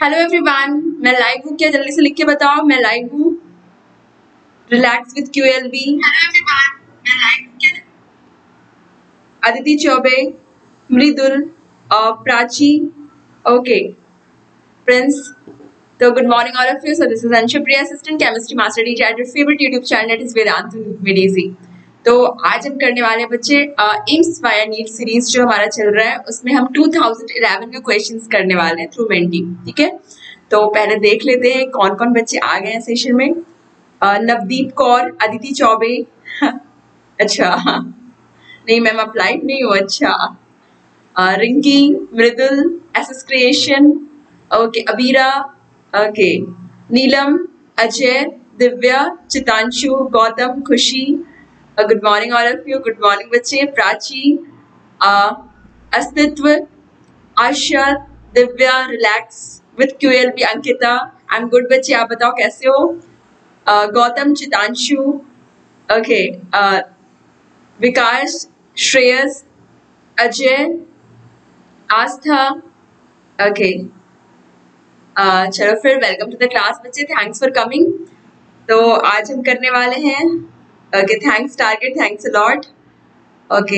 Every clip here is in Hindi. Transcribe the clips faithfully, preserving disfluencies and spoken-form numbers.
हेलो एवरीवन, मैं लाइव हूँ क्या? जल्दी से लिख के बताओ मैं लाइव हूँ। Relax with QLB. Hello everyone, मैं लाइव हूँ क्या? अदिति चौबे, मृदुल और प्राची। ओके फ्रेंड्स, तो good morning all of you. So this is Anshupriya, assistant chemistry master teacher at your favourite YouTube channel that is Vedantu VDC. तो आज हम करने वाले बच्चे एम्स वाया नीट सीरीज जो हमारा चल रहा है उसमें हम टू थाउजेंड इलेवन के क्वेश्चंस करने वाले हैं थ्रू मेंटी। ठीक है, तो पहले देख लेते हैं कौन कौन बच्चे आ गए हैं सेशन में। uh, नवदीप कौर, अदिति चौबे अच्छा नहीं मैम अप्लाइड नहीं हो। अच्छा uh, Rinki, Mridul, S S creation, okay Abira, okay Neelam, Ajay, Divya, Chitanshu, Gautam, Khushi, good morning all of you. Good morning बच्चे। Prachi, Astitva, Asha, Divya, relax with QLB, Ankita, I am good बच्चे। आप बताओ कैसे हो? uh, Gautam, Chitanshu, okay uh, Vikas, Shreyas, Ajay, Aastha, okay uh, चलो फिर वेलकम टू द क्लास बच्चे, थैंक्स फॉर कमिंग। तो आज हम करने वाले हैं okay thanks target, thanks a lot. Okay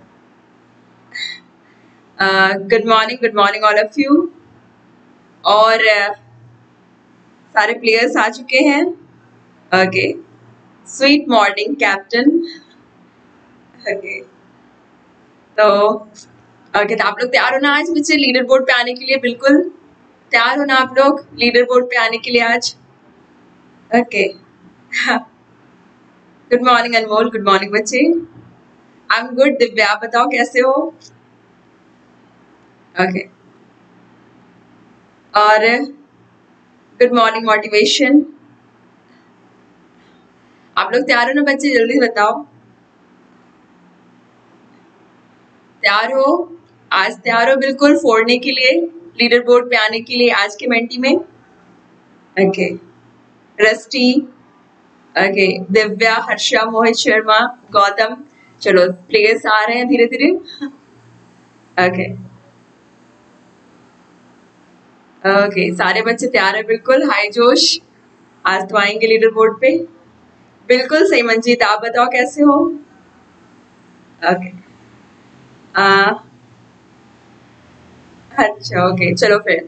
good morning, good morning all of you. और uh, सारे प्लेयर्स आ चुके हैं। Okay sweet morning captain. Okay तो ओके तो आप लोग तैयार हो ना आज बच्चे लीडर बोर्ड पे आने के लिए? बिल्कुल तैयार हो ना आप लोग लीडर बोर्ड पे आने के लिए आज? Okay good morning Anmol, good morning बच्चे। I am good. दिव्या बताओ कैसे हो? ओके और गुड मॉर्निंग मोटिवेशन। आप लोग तैयार हो ना बच्चे? जल्दी बताओ तैयार हो? आज तैयार हो बिल्कुल फोड़ने के लिए, लीडर बोर्ड पे आने के लिए आज के मेंटी में? Okay Rusty, okay Divya, Harsha, Mohit Sharma, Gautam. चलो प्लेयर्स आ रहे हैं धीरे धीरे। ओके ओके सारे बच्चे तैयार है बिल्कुल, हाई जोश। आज तो आएंगे लीडर बोर्ड पे। बिल्कुल सही मंजीत, आप बताओ कैसे हो? ओके आ, अच्छा ओके चलो फिर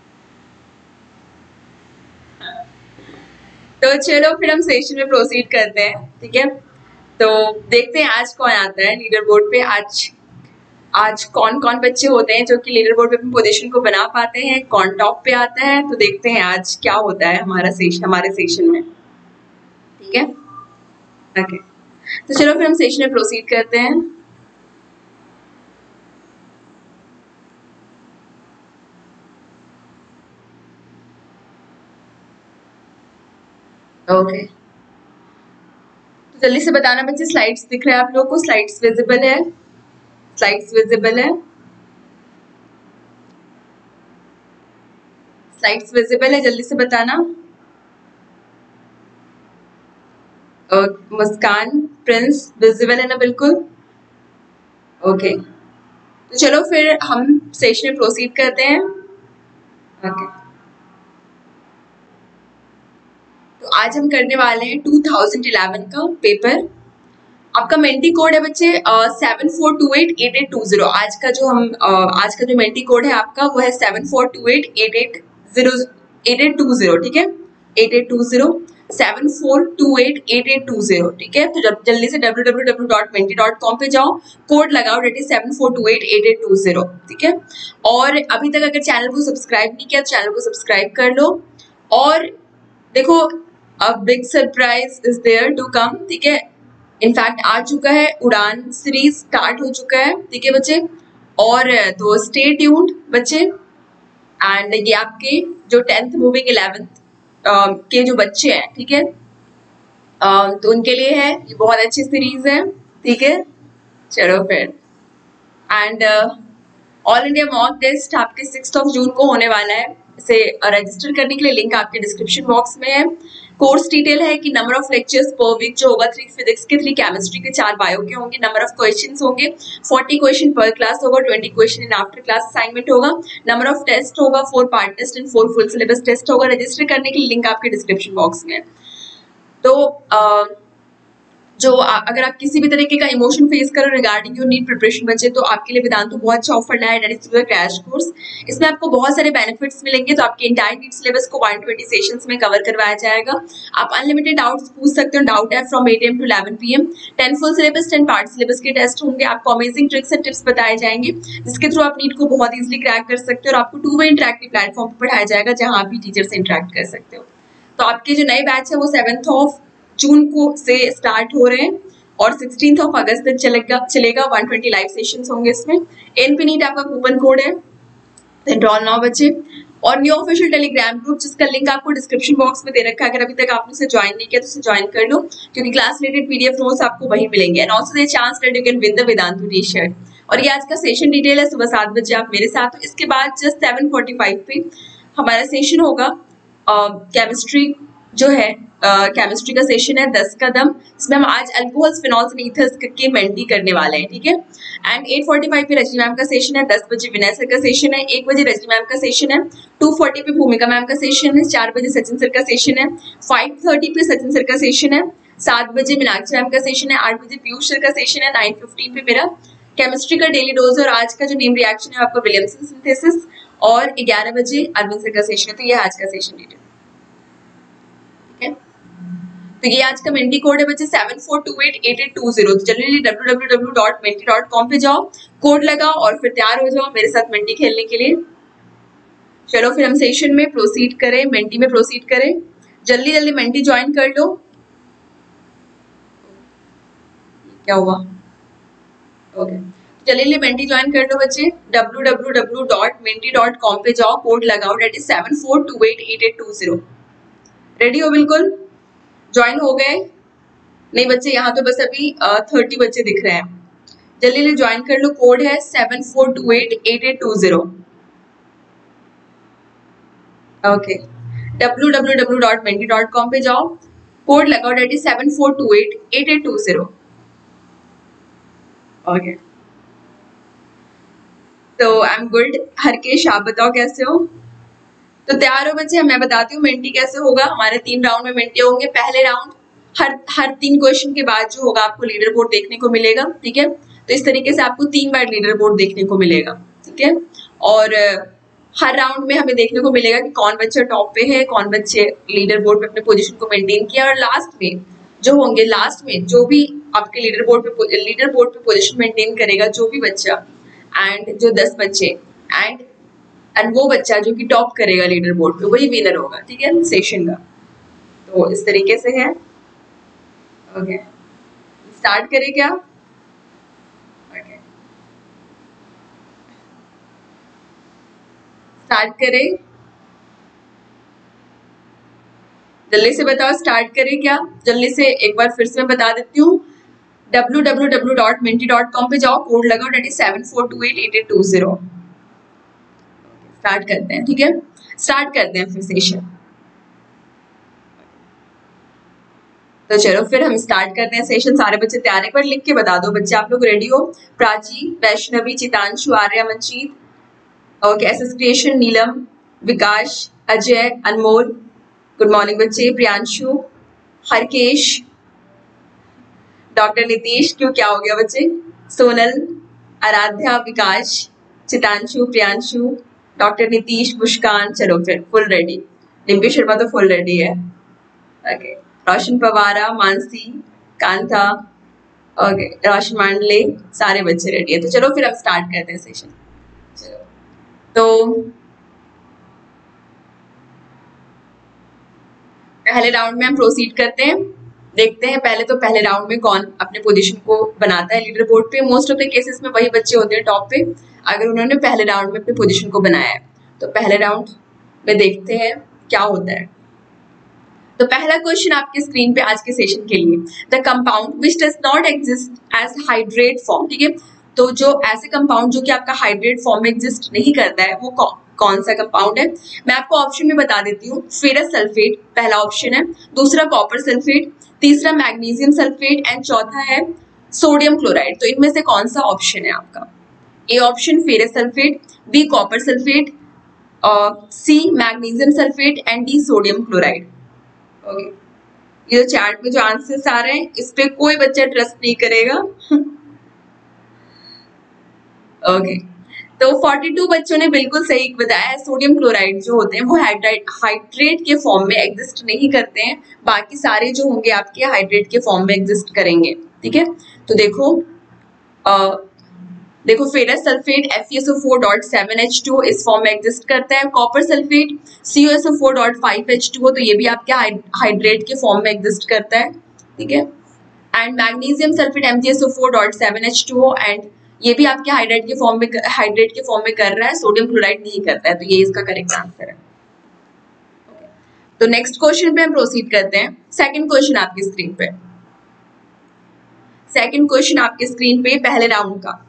तो चलो फिर हम सेशन में प्रोसीड करते हैं। ठीक है, तो देखते हैं आज कौन आता है लीडर बोर्ड पे। आज आज कौन कौन बच्चे होते हैं जो कि लीडर बोर्ड पे अपनी पोजीशन को बना पाते हैं, कौन टॉप पे आता है। तो देखते हैं आज क्या होता है हमारा सेशन हमारे सेशन में। ठीक है ओके तो चलो फिर हम सेशन में प्रोसीड करते हैं। ओके तो जल्दी से बताना बच्चे, स्लाइड्स दिख रहे हैं आप लोग को? स्लाइड्स विजिबल है? स्लाइड्स विजिबल है? स्लाइड्स विजिबल है? जल्दी से बताना। और मुस्कान, प्रिंस विजिबल है ना? बिल्कुल ओके तो चलो फिर हम सेशन में प्रोसीड करते हैं। ओके तो आज हम करने वाले हैं टू थाउजेंड इलेवन का पेपर। आपका मेंटी कोड है बच्चे seven four two eight eight eight two zero. आज का जो हम uh, आज का जो मेंटी कोड है आपका वो है seven four two eight eight eight zero eight eight two zero. ठीक है, eight eight two zero seven four two eight eight eight two zero. ठीक है, तो जब जल्दी से W W W dot Menti dot com पे जाओ, कोड लगाओ that is seven four two eight eight eight two zero. ठीक है, और अभी तक अगर चैनल को सब्सक्राइब नहीं किया तो चैनल को सब्सक्राइब कर लो। और देखो a big surprise is there to come. ठीक है, इनफैक्ट आ चुका है, उड़ान सीरीज स्टार्ट हो चुका है। ठीक है बच्चे, और तो स्टे ट्यून्ड बच्चे। एंड ये आपके जो टेंथ मूविंग इलेवेंथ के जो बच्चे हैं, ठीक है, uh, तो उनके लिए है ये बहुत अच्छी सीरीज है। ठीक है चलो फिर and all India mock test आपके सिक्स्थ ऑफ जून को होने वाला है। इसे रजिस्टर करने के लिए लिंक आपके डिस्क्रिप्शन बॉक्स में है। कोर्स डिटेल है कि number of lectures per week जो होगा थ्री फिजिक्स के, थ्री केमिस्ट्री के, चार बायो के होंगे, नंबर ऑफ क्वेश्चंस होंगे फोर्टी क्वेश्चन पर क्लास होगा, twenty question in after class assignment होगा, नंबर ऑफ टेस्ट होगा four part test and four full syllabus test होगा। रजिस्टर करने के लिए लिंक आपके डिस्क्रिप्शन बॉक्स में है। तो आ, जो आ, अगर आप किसी भी तरीके का इमोशन फेस करो रिगार्डिंग योर नीट प्रिपरेशन बच्चे, तो आपके लिए वेदांतु बहुत अच्छा ऑफर लाया है, that is the crash course. इसमें आपको बहुत सारे बेनिफिट्स मिलेंगे। तो आपके इंटायर नीट सिलेबस को वन ट्वेंटी सेशंस में कवर करवाया जाएगा। आप अनलिमिटेड डाउट्स पूछ सकते हो, डाउट है from eight AM to eleven P M. Ten full syllabus, ten part syllabus के टेस्ट होंगे। आपको अमेजिंग ट्रिक्स एंड टिप्स बताए जाएंगे जिसके थ्रू आप नीट को बहुत ईजिली क्रैक कर सकते हो। और आपको टू वे इंटरेक्टिव प्लेटफॉर्म पर पढ़ाया जाएगा जहाँ आप भी टीचर से इंटरेक्ट कर सकते हो। तो आपके जो नए बैच है वो सेवन्थ ऑफ जून को से स्टार्ट हो रहे हैं और सिक्सटीन्थ ऑफ अगस्त तक चलेगा चलेगा वन ट्वेंटी लाइव सेशंस होंगे इसमें। एनपी नीट आपका कूपन कोड है, एनरोल नाउ बच्चे। और न्यू ऑफिशियल टेलीग्राम ग्रुप जिसका लिंक आपको डिस्क्रिप्शन बॉक्स में दे रखा है, अगर अभी तक आपने उसे ज्वाइन नहीं किया तो उसे ज्वाइन कर लो, क्योंकि क्लास रिलेटेड पीडीएफ नोट्स आपको वहीं मिलेंगे। And also there chance that you can win the Vedantu T shirt. और ये आज का सेशन डिटेल है, सुबह सात बजे आप मेरे साथ हो। इसके बाद जस्ट सेवन फोर्टी फाइव पे हमारा सेशन होगा केमिस्ट्री uh, जो है केमिस्ट्री uh, का सेशन है दस कदम। इसमें हम आज अल्कोहल्स, फिनॉल्स एंड ईथर्स के मेंटी करने वाले हैं, ठीक है। एंड एट फोर्टी फाइव पे रजनी मैम का सेशन है, दस बजे विनय सर का सेशन है, एक बजे रजनी मैम का सेशन है, टू फोर्टी पे भूमिका मैम का सेशन है, चार बजे सचिन सर का सेशन है, फाइव थर्टी पे सचिन सर का सेशन है, सात बजे मीनाक्षी मैम का सेशन है, आठ बजे पीयूष सर का सेशन है, नाइन फिफ्टीन पे मेरा केमिस्ट्री का डेली डोज और आज का जो नेम रिएक्शन है आपका विलियमसन सिंथेसिस, और ग्यारह बजे अरविंद सर का सेशन है। तो ये आज का सेशन डिटेल, ठीक है। तो ये आज का मेंटी कोड है बच्चे seven four two eight eight eight two zero. तो जल्दी W W W dot Menti dot com पे जाओ, कोड लगाओ और फिर तैयार हो जाओ मेरे साथ मेंटी खेलने के लिए। चलो फिर हम सेशन में प्रोसीड करें, मेंटी में प्रोसीड करें। जल्दी जल्दी मेंटी ज्वाइन कर लो। क्या हुआ? ओके, जल्दी मेंटी ज्वाइन कर लो बच्चे। W W W dot Menti dot com पे जाओ, कोड लगाओ, that is seven four two eight eight eight two zero. Ready हो? बिल्कुल ज्वाइन हो गए? नहीं बच्चे, यहाँ तो बस अभी थर्टी बच्चे दिख रहे हैं। जल्दी जल्दी ज्वाइन कर लो, कोड है seven four two eight eight eight two zero. Okay, W W W dot Menti dot com पे जाओ, कोड लगाओ, that is seven four two eight eight eight two zero. Okay, तो आई एम गुड। हरकेश आप बताओ कैसे हो? तो तैयार हो बच्चे? मैं बताती हूँ मेंटी कैसे होगा। हमारे तीन राउंड में मेंटी होंगे। पहले राउंड हर हर तीन क्वेश्चन के बाद जो होगा आपको लीडर बोर्ड देखने को मिलेगा, ठीक है। तो इस तरीके से आपको तीन बार लीडर बोर्ड देखने को मिलेगा, ठीक है। और हर राउंड में हमें देखने को मिलेगा कि कौन बच्चा टॉप पे है, कौन बच्चे लीडर बोर्ड पे अपने पोजीशन को मेंटेन किया। और लास्ट में जो होंगे, लास्ट में जो भी आपके लीडर बोर्ड पे लीडर बोर्ड पे पोजीशन मेंटेन करेगा, जो भी बच्चा, एंड जो दस बच्चे एंड एंड वो बच्चा जो कि टॉप करेगा लीडर बोर्ड पे, वही विनर होगा, ठीक है, सेशन का। तो इस तरीके से है। ओके, स्टार्ट करें क्या? ओके, स्टार्ट करें। जल्दी से बताओ, स्टार्ट करें क्या? जल्दी से एक बार फिर से मैं बता देती हूँ। W W W dot Menti dot com पे जाओ, कोड लगाओ, that is seven four two eight eight eight two zero. Start करते हैं, ठीक है। स्टार्ट करते हैं फिर सेशन। तो चलो फिर हम स्टार्ट करते हैं सेशन। सारे बच्चे तैयार, एक बार लिख के बता दो बच्चे आप लोग रेडी हो? Prachi, Vaishnavi, Chitanshu, Arya, Manjeet, okay, SS creation, Neelam, Vikas, Ajay, Anmol, good morning बच्चे, प्रियांशु, हरकेश, डॉक्टर नीतीश, क्यों क्या हो गया बच्चे, सोनल, आराध्या, विकास, चितांशु, प्रियांशु, डॉक्टर नीतीश, मुस्कान। चलो फिर फुल रेडी। डिम्पी शर्मा तो फुल रेडी है। ओके, रोशन पवारा, मानसी, कांता, ओके, रोशन मांडले, सारे बच्चे रेडी है। तो चलो फिर हम स्टार्ट करते हैं सेशन। चलो, तो पहले राउंड में हम प्रोसीड करते हैं। देखते हैं पहले तो पहले राउंड में कौन अपने पोजीशन को बनाता है लीडर बोर्ड पे। मोस्ट ऑफ द केसेस में वही बच्चे होते हैं टॉप पे, अगर उन्होंने पहले राउंड में अपने पोजीशन को बनाया है। तो पहले राउंड में देखते हैं क्या होता है। तो पहला क्वेश्चन आपके स्क्रीन पे आज के सेशन के लिए, the compound which does not exist as hydrate form, ठीक है। तो जो ऐसे कंपाउंड जो कि आपका हाइड्रेट फॉर्म में एग्जिस्ट नहीं करता है, वो कौन सा कंपाउंड है। मैं आपको ऑप्शन में बता देती हूँ। फेरस सल्फेट पहला ऑप्शन है, दूसरा कॉपर सल्फेट, तीसरा मैग्नीशियम सल्फेट एंड चौथा है सोडियम क्लोराइड। तो इनमें से कौन सा ऑप्शन है आपका? A option ferrous sulphate, B copper sulphate, C magnesium sulphate and D sodium chloride. Okay, ये जो चार्ट में जो आंसर्स आ रहे हैं इस पे कोई बच्चा ट्रस्ट नहीं करेगा। ओके, तो बयालीस बच्चों ने बिल्कुल सही बताया। सोडियम क्लोराइड जो होते हैं वो हाइड्रेट हाइड्रेट के फॉर्म में एग्जिस्ट नहीं करते हैं, बाकी सारे जो होंगे आपके हाइड्रेट के फॉर्म में एग्जिस्ट करेंगे। ठीक है, तो देखो आ, देखो ferrous sulphate F E S O four dot seven H two इस फॉर्म में एग्जिस्ट करता है। Copper sulphate C O S O four dot five H two तो ये भी आपके हाइड्रेट के फॉर्म में एग्जिस्ट करता है। ठीक है, and magnesium sulphate M G S O four dot seven H two and ये भी आपके हाइड्रेट के फॉर्म में हाइड्रेट के फॉर्म में कर रहा है, सोडियम क्लोराइड नहीं करता है, तो ये इसका करेक्ट आंसर है। तो नेक्स्ट क्वेश्चन पे हम प्रोसीड करते हैं। सेकंड क्वेश्चन आपकी स्क्रीन पे सेकंड क्वेश्चन आपकी स्क्रीन पे पहले राउंड का।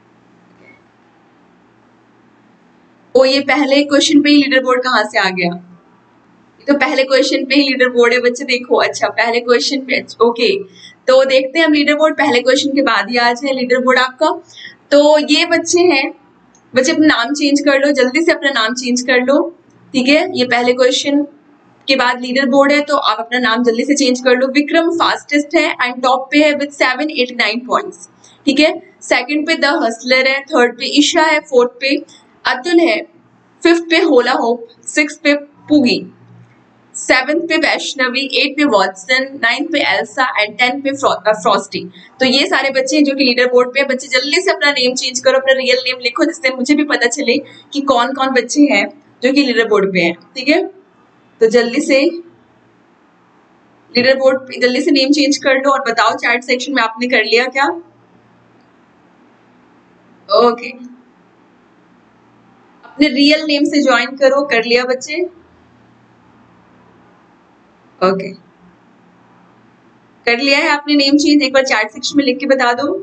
ओ ये पहले क्वेश्चन पे ही लीडर बोर्ड कहाँ से आ गया? ये तो पहले क्वेश्चन पे ही लीडर बोर्ड है बच्चे, देखो। अच्छा, पहले क्वेश्चन पे, ओके, तो देखते हैं हम लीडर बोर्ड पहले क्वेश्चन के बाद ही आज है लीडर बोर्ड आपका। तो ये बच्चे हैं, बच्चे अपना नाम चेंज कर लो, जल्दी से अपना नाम चेंज कर लो। ठीक है, ये पहले क्वेश्चन के बाद लीडर बोर्ड है तो आप अपना नाम जल्दी से चेंज कर लो। विक्रम फास्टेस्ट है एंड टॉप पे है with seven eight nine points. ठीक है, सेकंड पे द हसलर है, थर्ड पे ईशा है, फोर्थ पे अतुल है, फिफ्थ पे होला होप, सिक्स पे पुगी, सेवेंथ पे वैष्णवी, एट पे वॉटसन, नाइन्थ पे एल्सा एंड टेन पे फ्रॉस्टी। तो ये सारे बच्चे हैं जो कि लीडर बोर्ड पे। बच्चे जल्दी से अपना नेम चेंज करो, अपना रियल नेम लिखो, जिससे मुझे भी पता चले कि कौन कौन बच्चे हैं जो कि लीडर बोर्ड पे हैं। ठीक है, तो जल्दी से लीडर बोर्ड पे जल्दी से नेम चेंज कर लो और बताओ चैट सेक्शन में आपने कर लिया क्या? ओके, अपने रियल नेम से ज्वाइन करो। कर लिया बच्चे? ओके, कर लिया है आपने नेम चेंज? एक बार चैट सेक्शन में लिख के बता दो।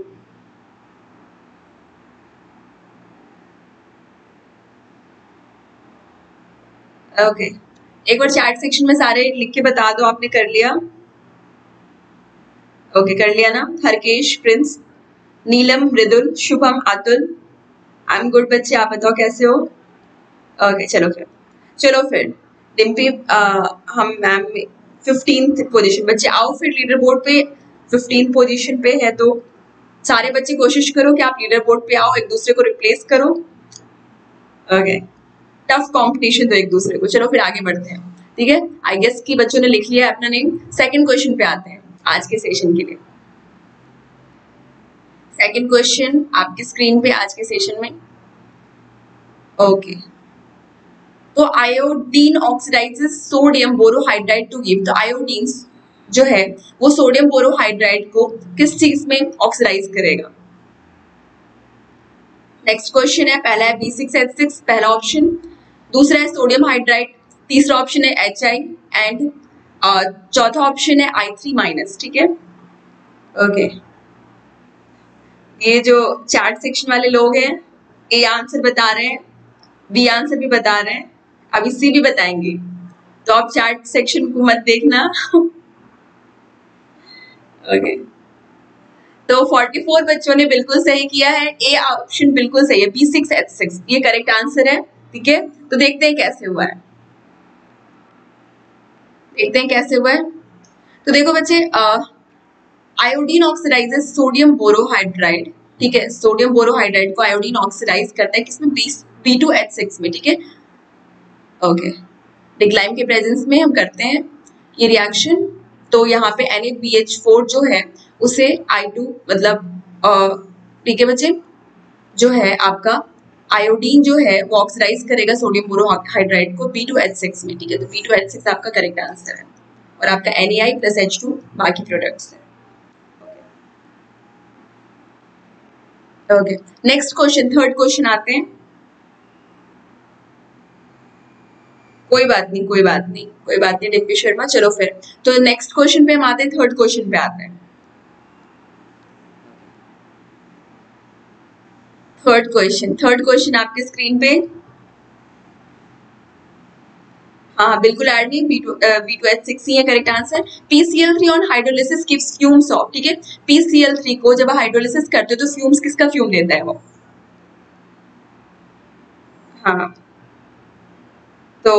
ओके, एक बार चैट सेक्शन में सारे लिख के बता दो आपने कर लिया। ओके, कर लिया ना? Harkesh, Prince, Neelam, Mridul, Shubham, Atul, I am good बच्चे, आप बताओ कैसे हो? ओके, चलो फिर चलो फिर डिम्पी, हम मैम फिफ्टींथ पोजीशन बच्चे आओ फिर लीडर बोर्ड पे। फिफ्टींथ पोजीशन पे है तो सारे बच्चे कोशिश करो कि आप लीडर बोर्ड पे आओ, एक दूसरे को रिप्लेस करो। ओके, टफ कंपटीशन तो एक दूसरे को। चलो फिर आगे बढ़ते हैं। ठीक है, आई गेस कि बच्चों ने लिख लिया अपना नेम। सेकंड क्वेश्चन पे आते हैं आज के सेशन के लिए। सेकंड क्वेश्चन आपकी स्क्रीन पे आज के सेशन में। ओके, तो iodine oxidises sodium borohydride to give. तो आयोडीन जो है वो सोडियम बोरोहाइड्राइड को किस चीज में ऑक्सीडाइज करेगा? नेक्स्ट क्वेश्चन है, पहला है बी सिक्स एच सिक्स पहला ऑप्शन, दूसरा है सोडियम हाइड्राइड, तीसरा ऑप्शन है एच आई एंड चौथा ऑप्शन है आई थ्री माइनस। ठीक है, ओके, ये जो चैट सेक्शन वाले लोग हैं ए आंसर बता रहे हैं, बी आंसर भी बता रहे हैं, अभी सी भी बताएंगे, तो आप चैट सेक्शन को मत देखना। ओके, तो चौवालीस बच्चों ने बिल्कुल सही किया है, ए ऑप्शन बिल्कुल सही है, बी सिक्स एच सिक्स ये करेक्ट आंसर है। ठीक है, तो देखते हैं कैसे हुआ है, देखते हैं कैसे हुआ है। तो देखो बच्चे, आयोडीन ऑक्सीडाइजेस सोडियम बोरोहाइड्राइड। ठीक है, सोडियम बोरोहाइड्राइड को आयोडीन ऑक्सीडाइज करता है किसमें? बी टू एच सिक्स में। ठीक है, ओके, डिक्लाइम के प्रेजेंस में हम करते हैं ये रिएक्शन। तो यहाँ पे N A B H four जो है उसे आई टू मतलब ठीक है बच्चे, जो है आपका आयोडीन जो है वो ऑक्सीडाइज करेगा सोडियम बोरोहाइड्राइड को बी टू एच सिक्स में। ठीक है, तो बी टू एच सिक्स आपका करेक्ट आंसर है और आपका N A I plus H two बाकी प्रोडक्ट्स है। Okay, next question, third question आते हैं। कोई बात नहीं, कोई बात नहीं, कोई बात नहीं डिम्पी शर्मा। चलो फिर तो नेक्स्ट क्वेश्चन पे हम आते हैं, थर्ड क्वेश्चन पे आते हैं। थर्ड क्वेश्चन थर्ड क्वेश्चन आपके स्क्रीन पे। हाँ बिल्कुल ऐड नहीं, B two B two H six ही है correct answer. P C L three on hydrolysis gives fumes of, ठीक है, पी सी एल थ्री को जब हाइड्रोलिसिस करते हो तो फ्यूम्स किसका फ्यूम देता है वो? हाँ तो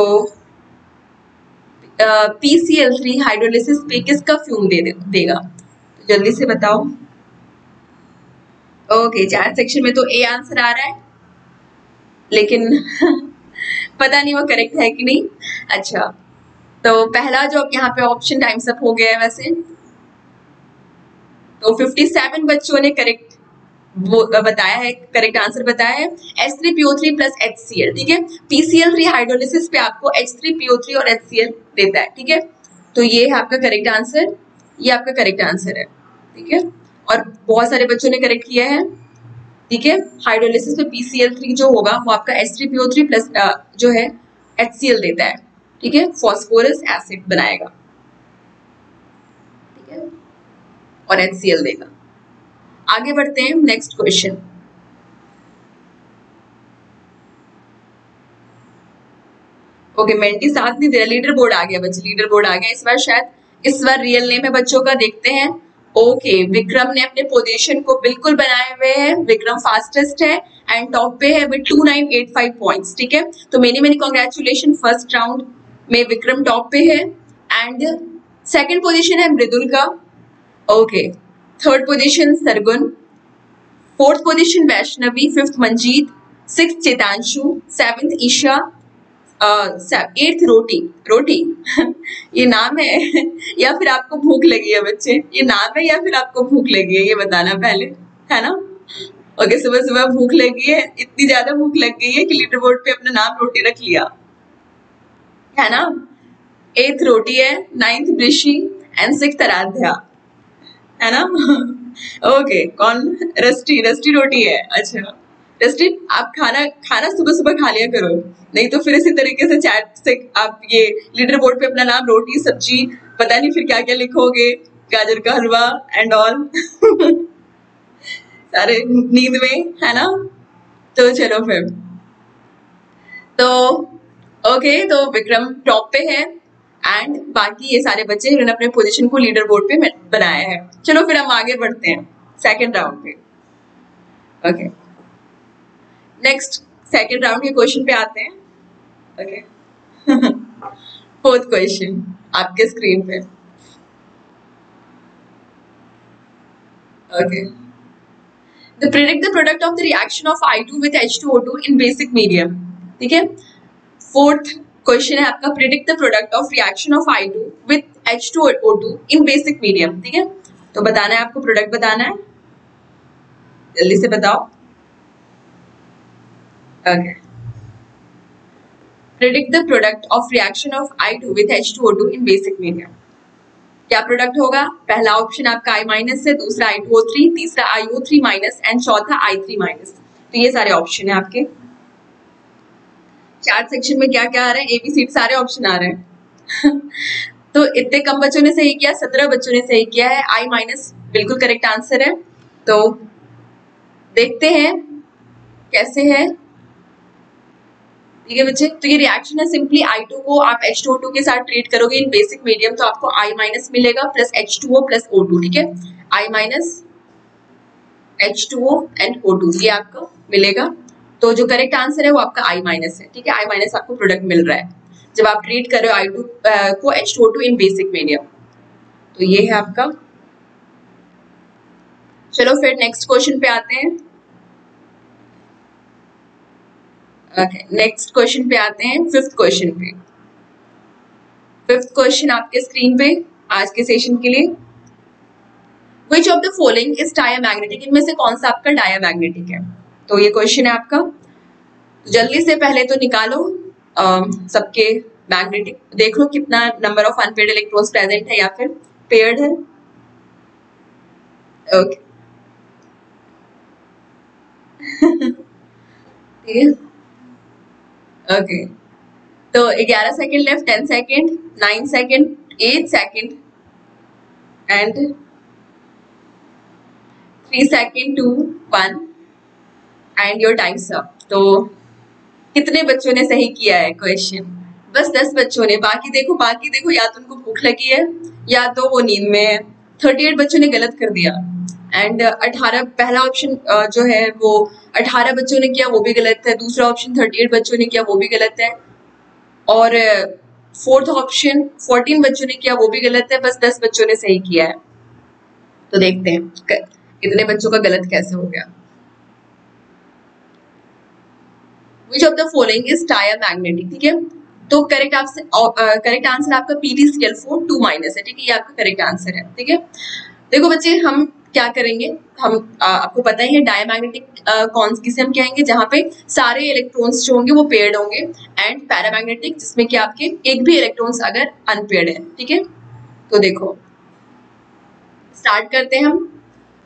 P C L three hydrolysis पे किसका फ्यूम दे दे, देगा? तो जल्दी से बताओ। ओके चार सेक्शन में तो ए आंसर आ रहा है, लेकिन पता नहीं वो करेक्ट है कि नहीं। अच्छा तो पहला जो यहाँ पे ऑप्शन टाइम्स अप हो गया है वैसे, तो सत्तावन बच्चों ने करेक्ट वो बताया है, करेक्ट आंसर बताया है H three P O three plus H C L, ठीक है। P C L three hydrolysis पे आपको H three P O three और एच सी एल देता है, ठीक है। तो ये है आपका करेक्ट आंसर, ये आपका करेक्ट आंसर है, ठीक है। और बहुत सारे बच्चों ने करेक्ट किया है, ठीक है। हाइड्रोलिसिस में पी सी एल थ्री जो होगा वो आपका H three P O three plus जो है एच सी एल देता है, ठीक है, फॉस्फोरस एसिड बनाएगा, ठीक है, और एच सी एल देगा। आगे बढ़ते हैं नेक्स्ट क्वेश्चन। ओके मेंटी साथ नहीं दे रहा, लीडर बोर्ड आ गया बच्चे, लीडर बोर्ड आ गया इस बार, शायद इस बार रियल नेम है बच्चों का, देखते हैं। ओके विक्रम ने अपने पोजीशन को बिल्कुल बनाए हुए हैं, विक्रम फास्टेस्ट है एंड टॉप पे है with two nine eight five points, ठीक है। तो many many congratulation, first round में विक्रम टॉप पे है एंड सेकंड पोजीशन है मृदुल का, okay third position Sargun, fourth position Vaishnavi, fifth Manjeet, six Chetanshu, seventh Isha, eighth Roti, Roti ये नाम है या फिर आपको भूख लगी है बच्चे? ये नाम है या फिर आपको भूख लगी है, ये बताना पहले, है ना। ओके सुबह सुबह भूख लगी है, इतनी ज्यादा भूख लग गई है कि लीडर बोर्ड पे अपना नाम रोटी रख लिया, है ना। एट्थ रोटी है, ninth Rishi and sixth Aaradhya, है ना। ओके कौन? रस्टी, रस्टी रोटी है, अच्छा रस्टी आप खाना खाना सुबह सुबह खा लिया करो, नहीं तो फिर इसी तरीके से चैट से आप ये लीडर बोर्ड पे अपना नाम रोटी सब्जी पता नहीं फिर क्या क्या लिखोगे, गाजर का हलवा एंड ऑल सारे नींद में, है ना। तो चलो फिर, तो ओके तो विक्रम टॉप पे है एंड बाकी ये सारे बच्चे जिन्होंने अपने पोजीशन को लीडर बोर्ड पे बनाया है। चलो फिर हम आगे बढ़ते हैं सेकंड राउंड पे। ओके नेक्स्ट सेकंड राउंड के क्वेश्चन पे आते हैं। ओके फोर्थ क्वेश्चन आपके स्क्रीन पे। Okay the predict the product of the reaction of I two with H two O two in basic medium, ठीक है। फोर्थ क्वेश्चन है आपका predict the product of reaction of I two with H two O two in basic medium, ठीक है। तो बताना है आपको, प्रोडक्ट बताना है, जल्दी से बताओ। Okay predict the product of reaction of I two with H two O two in basic medium. क्या प्रोडक्ट होगा? पहला ऑप्शन आपका आई माइनस है, दूसरा आई टू ओ थ्री, तीसरा I O three minus and चौथा आई थ्री माइनस। तो ये सारे ऑप्शन है आपके। चार सेक्शन में क्या क्या आ रहा है? एबीसी सारे ऑप्शन आ रहे हैं तो इतने कम बच्चों ने सही किया, सत्रह बच्चों ने सही किया है, आई माइनस बिल्कुल करेक्ट आंसर है। तो देखते हैं कैसे है, ठीक है बच्चे। तो ये रिएक्शन है, सिंपली आई टू को आप एच टू ओ टू के साथ ट्रीट करोगे इन बेसिक मीडियम, तो आपको आई माइनस मिलेगा plus H two O plus O two, ठीक है। I minus H two O and O two ये आपको मिलेगा। तो जो करेक्ट आंसर है वो आपका आई माइनस है, ठीक है। आई माइनस आपको प्रोडक्ट मिल रहा है जब आप ट्रीट कर रहे हो आई टू को H two O two in basic medium. तो ये है आपका। चलो फिर नेक्स्ट क्वेश्चन पे आते हैं। नेक्स्ट क्वेश्चन पे आते हैं, फिफ्थ क्वेश्चन पे। फिफ्थ क्वेश्चन आपके स्क्रीन पे आज के सेशन के लिए। Which of the following is diamagnetic? इनमें से कौन सा आपका डायामैग्नेटिक है? तो ये क्वेश्चन है आपका। तो जल्दी से पहले तो निकालो सबके मैग्नेटिक, देख लो कितना number of unpaired electrons present है या फिर पेयर्ड है। ओके ठीक है। ओके तो ग्यारह second left, ten second, nine second, eight second and three second, two, one and your time's up. तो कितने बच्चों ने सही किया है क्वेश्चन? बस दस बच्चों ने, बाकी देखो बाकी देखो या तो उनको भूख लगी है या तो वो नींद में है। थर्टी एट बच्चों ने गलत कर दिया। एंड अठारह, पहला ऑप्शन जो है वो अठारह बच्चों ने किया, वो भी गलत है। दूसरा ऑप्शन थर्टी एट बच्चों ने किया, वो भी गलत है। और फोर्थ ऑप्शन फोर्टीन बच्चों ने किया, वो भी गलत है। बस दस बच्चों ने सही किया है। तो देखते हैं इतने बच्चों का गलत कैसे हो गया। Which of the following is diamagnetic? ठीक है, तो करेक्ट आपसे करेक्ट आंसर आपका P T C L four two minus है। ठीक है, ये आपका करेक्ट आंसर है। ठीक है, देखो बच्चे हम क्या करेंगे, हम आ, आपको पता ही है डायमैग्नेटिक कौन किसे हम कहेंगे, जहां पे सारे इलेक्ट्रॉन्स जो होंगे वो पेयर्ड होंगे। एंड पैरामैग्नेटिक जिसमें कि आपके एक भी इलेक्ट्रॉन्स अगर अनपेयर्ड है। ठीक है, तो देखो स्टार्ट करते हैं हम।